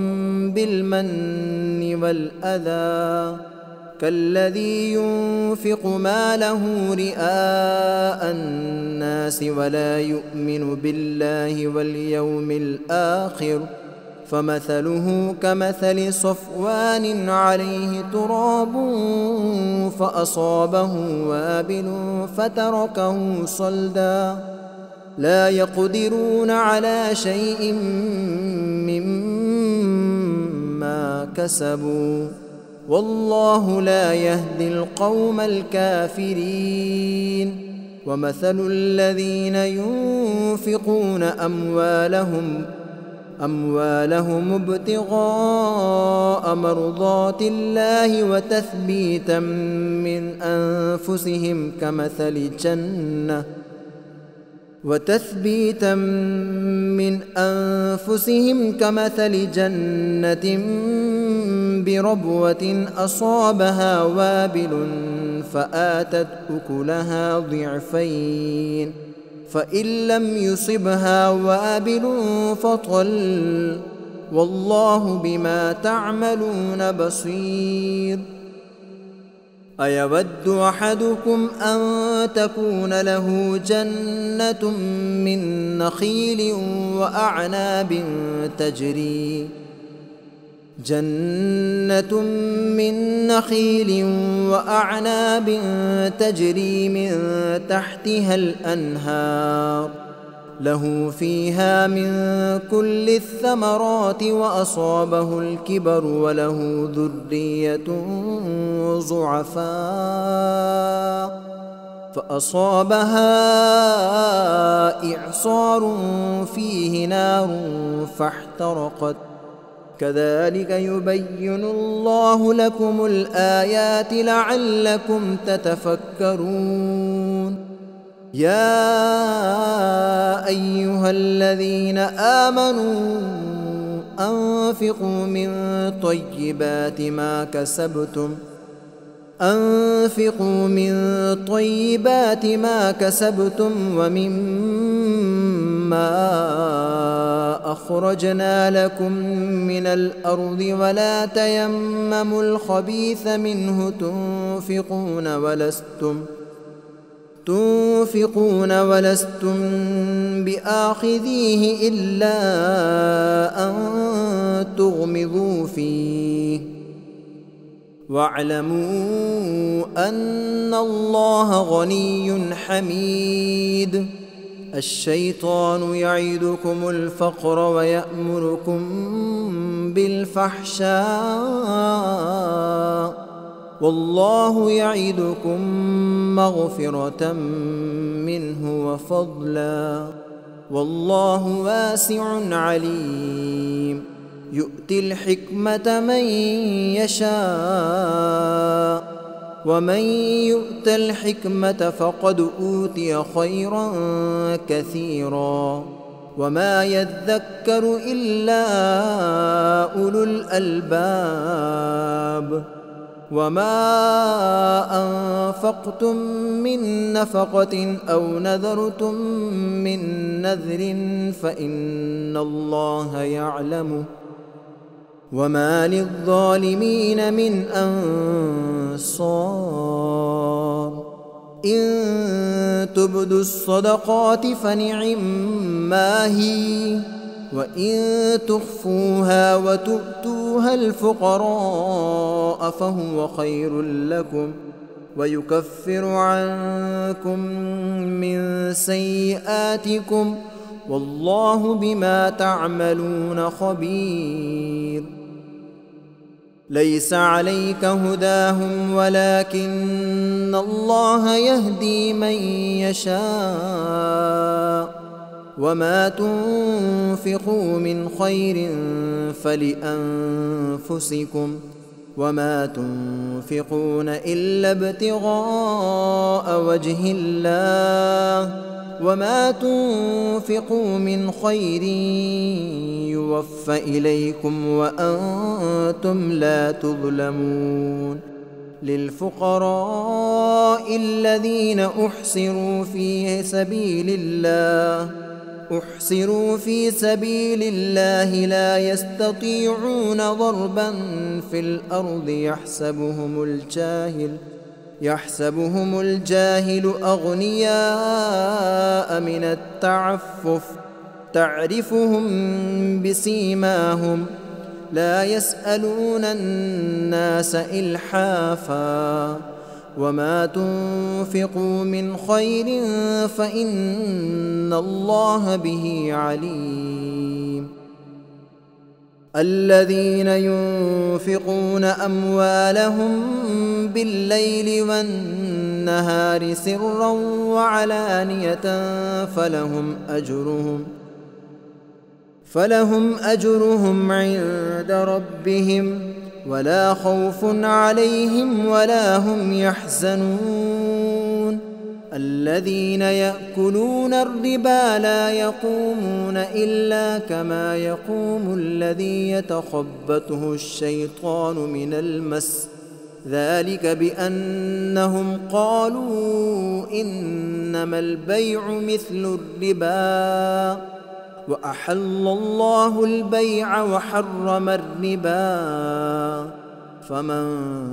بالمن والأذى كالذي ينفق ماله رئاء الناس ولا يؤمن بالله واليوم الآخر فمثله كمثل صفوان عليه تراب فأصابه وابل فتركه صلدا لا يقدرون على شيء مما كسبوا والله لا يهدي القوم الكافرين. ومثل الذين ينفقون أموالهم ابتغاء مرضات الله وتثبيتا من أنفسهم كمثل جنة بربوة أصابها وابل فآتت أكلها ضعفين فإن لم يصبها وابل فطل والله بما تعملون بصير. أيود أحدكم أن تكون له جنة من نخيل وأعناب تجري من تحتها الأنهار له فيها من كل الثمرات وأصابه الكبر وله ذرية ضعفاء فأصابها إعصار فيه نار فاحترقت كذلك يبين الله لكم الآيات لعلكم تتفكرون. يا أيها الذين آمنوا أنفقوا من طيبات ما كسبتم ومما أخرجنا لكم من الأرض ولا تيمموا الخبيث منه تنفقون ولستم بآخذيه إلا أن تغمضوا فيه واعلموا أن الله غني حميد. الشيطان يعدكم الفقر ويأمركم بالفحشاء والله يعدكم مغفرة منه وفضلا والله واسع عليم. يؤتي الحكمة من يشاء ومن يؤت الحكمة فقد أوتي خيرا كثيرا وما يذكر إلا أولو الألباب. وما أنفقتم من نفقة أو نذرتم من نذر فإن الله يعلمه وما للظالمين من أنصار إن تبدوا الصدقات فنعما هي وإن تخفوها وتؤتوها الفقراء فهو خير لكم ويكفر عنكم من سيئاتكم والله بما تعملون خبير ليس عليك هداهم ولكن الله يهدي من يشاء وما تنفقوا من خير فلأنفسكم وما تنفقون إلا ابتغاء وجه الله وما تنفقوا من خير يوفى إليكم وأنتم لا تظلمون للفقراء الذين أحصروا في سبيل الله لا يستطيعون ضربا في الأرض يحسبهم الجاهل أغنياء من التعفف تعرفهم بسيماهم لا يسألون الناس إلحافا وما تنفقوا من خير فإن الله به عليم الذين ينفقون أموالهم بالليل والنهار سرا وعلانية فلهم أجرهم عند ربهم ولا خوف عليهم ولا هم يحزنون الذين يأكلون الربا لا يقومون إلا كما يقوم الذي يتخبطه الشيطان من المس ذلك بأنهم قالوا إنما البيع مثل الربا وأحل الله البيع وحرم الربا فمن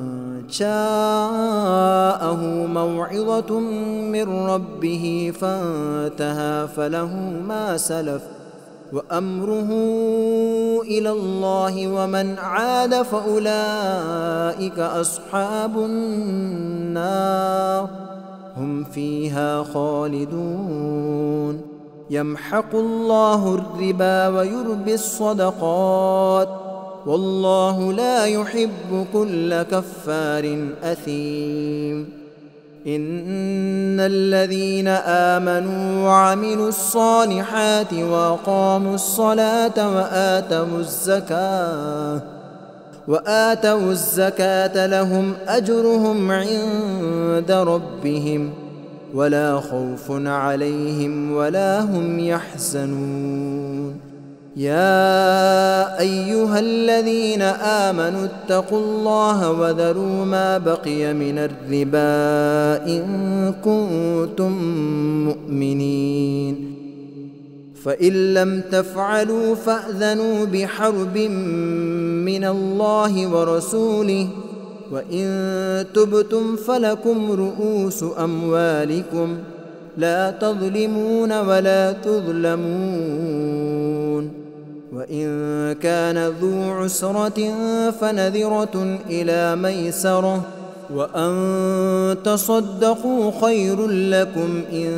جاءه موعظة من ربه فانتهى فله ما سلف وأمره إلى الله ومن عاد فأولئك أصحاب النار هم فيها خالدون يمحق الله الربا ويربي الصدقات والله لا يحب كل كفار أثيم إن الذين آمنوا وعملوا الصالحات وأقاموا الصلاة وآتوا الزكاة لهم أجرهم عند ربهم ولا خوف عليهم ولا هم يحزنون يا أيها الذين آمنوا اتقوا الله وذروا ما بقي من الربا إن كنتم مؤمنين فإن لم تفعلوا فأذنوا بحرب من الله ورسوله وإن تبتم فلكم رؤوس أموالكم لا تظلمون ولا تظلمون وإن كان ذو عسرة فنذرة إلى ميسرة وأن تصدقوا خير لكم إن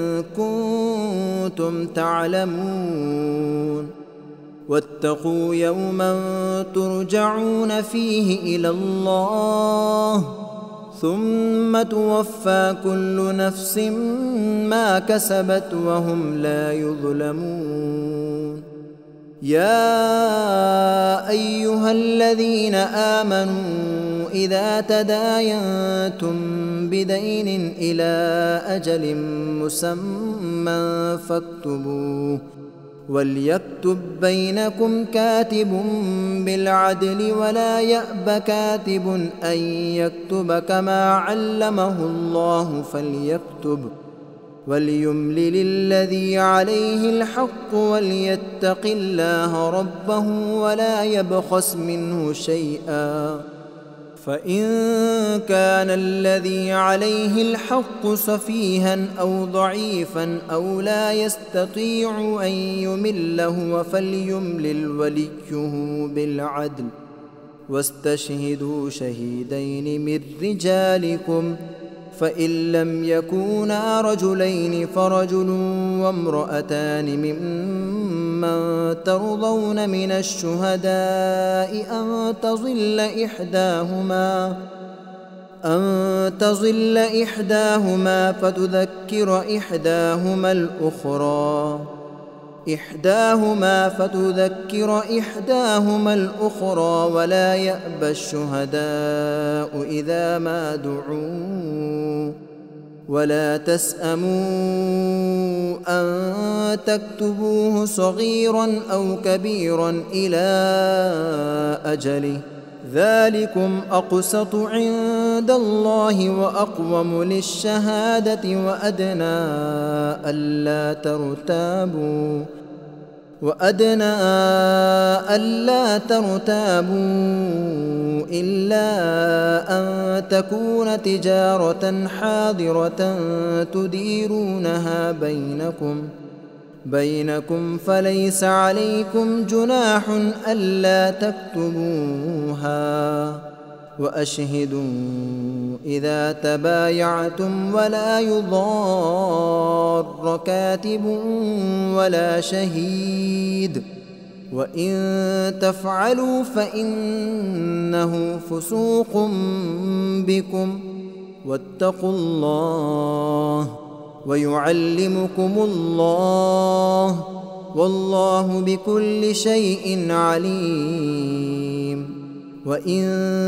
كنتم تعلمون واتقوا يوما ترجعون فيه إلى الله ثم توفى كل نفس ما كسبت وهم لا يظلمون يا أيها الذين آمنوا إذا تداينتم بدين إلى أجل مسمى فاكتبوه وليكتب بينكم كاتب بالعدل ولا يأب كاتب أن يكتب كما علمه الله فليكتب وليملل الذي عليه الحق وليتق الله ربه ولا يبخس منه شيئا فإن كان الذي عليه الحق سفيها أو ضعيفا أو لا يستطيع أن يمل هو فليملل وليه بالعدل واستشهدوا شهيدين من رجالكم فإن لم يكونا رجلين فرجل وامرأتان ممن ترضون من الشهداء أن تضل إحداهما فتذكر إحداهما الأخرى ولا يأبى الشهداء إذا ما دعوا ولا تسأموا أن تكتبوه صغيرا أو كبيرا إلى أجله ذلكم أقسط عند الله وأقوم للشهادة وأدنى ألا ترتابوا إلا أن تكون تجارة حاضرة تديرونها بينكم فليس عليكم جناح ألا تكتبوها وأشهدوا إذا تبايعتم ولا يضار كاتب ولا شهيد وإن تفعلوا فإنه فسوق بكم واتقوا الله ويعلمكم الله والله بكل شيء عليم وإن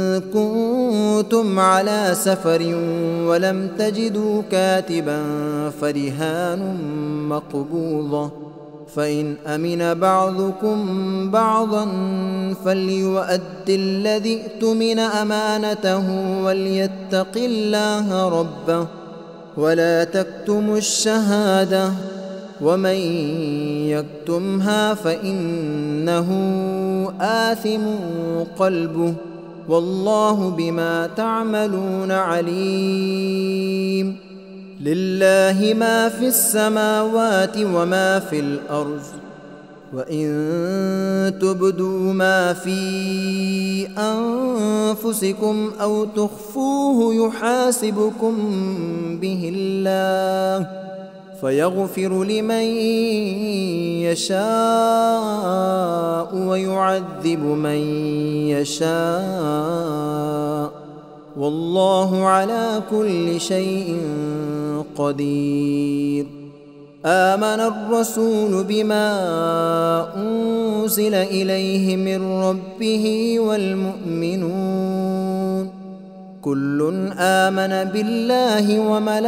كنتم على سفر ولم تجدوا كاتبا فرهان مقبوضة فإن أمن بعضكم بعضا فليؤد الذي اؤتمن أمانته وليتق الله ربه ولا تكتموا الشهادة ومن يكتمها فإنه آثم قلبه والله بما تعملون عليم لله ما في السماوات وما في الأرض وإن تبدوا ما في أنفسكم أو تخفوه يحاسبكم به الله فيغفر لمن يشاء ويعذب من يشاء والله على كل شيء قدير آمن الرسول بما أنزل إليه من ربه والمؤمنون كل آمن بالله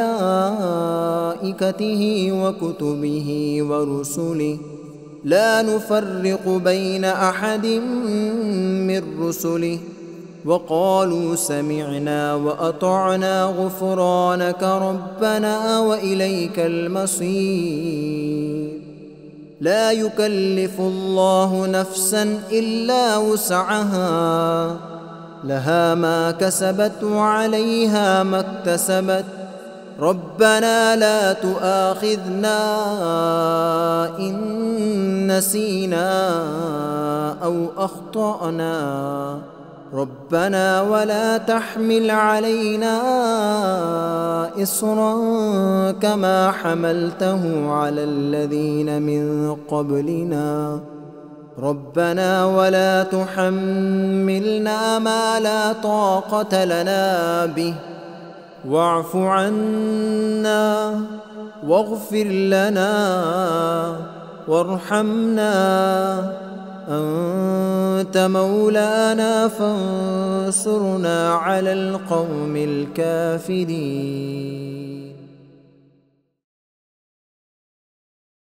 وملائكته وكتبه ورسله لا نفرق بين أحد من رسله وقالوا سمعنا وأطعنا غفرانك ربنا وإليك المصير لا يكلف الله نفسا إلا وسعها لها ما كسبت وعليها ما اكتسبت ربنا لا تؤاخذنا إن نسينا أو أخطأنا ربنا ولا تحمل علينا إصرا كما حملته على الذين من قبلنا ربنا ولا تحملنا ما لا طاقة لنا به واعف عنا واغفر لنا وارحمنا أنت مولانا فانصرنا على القوم الكافرين.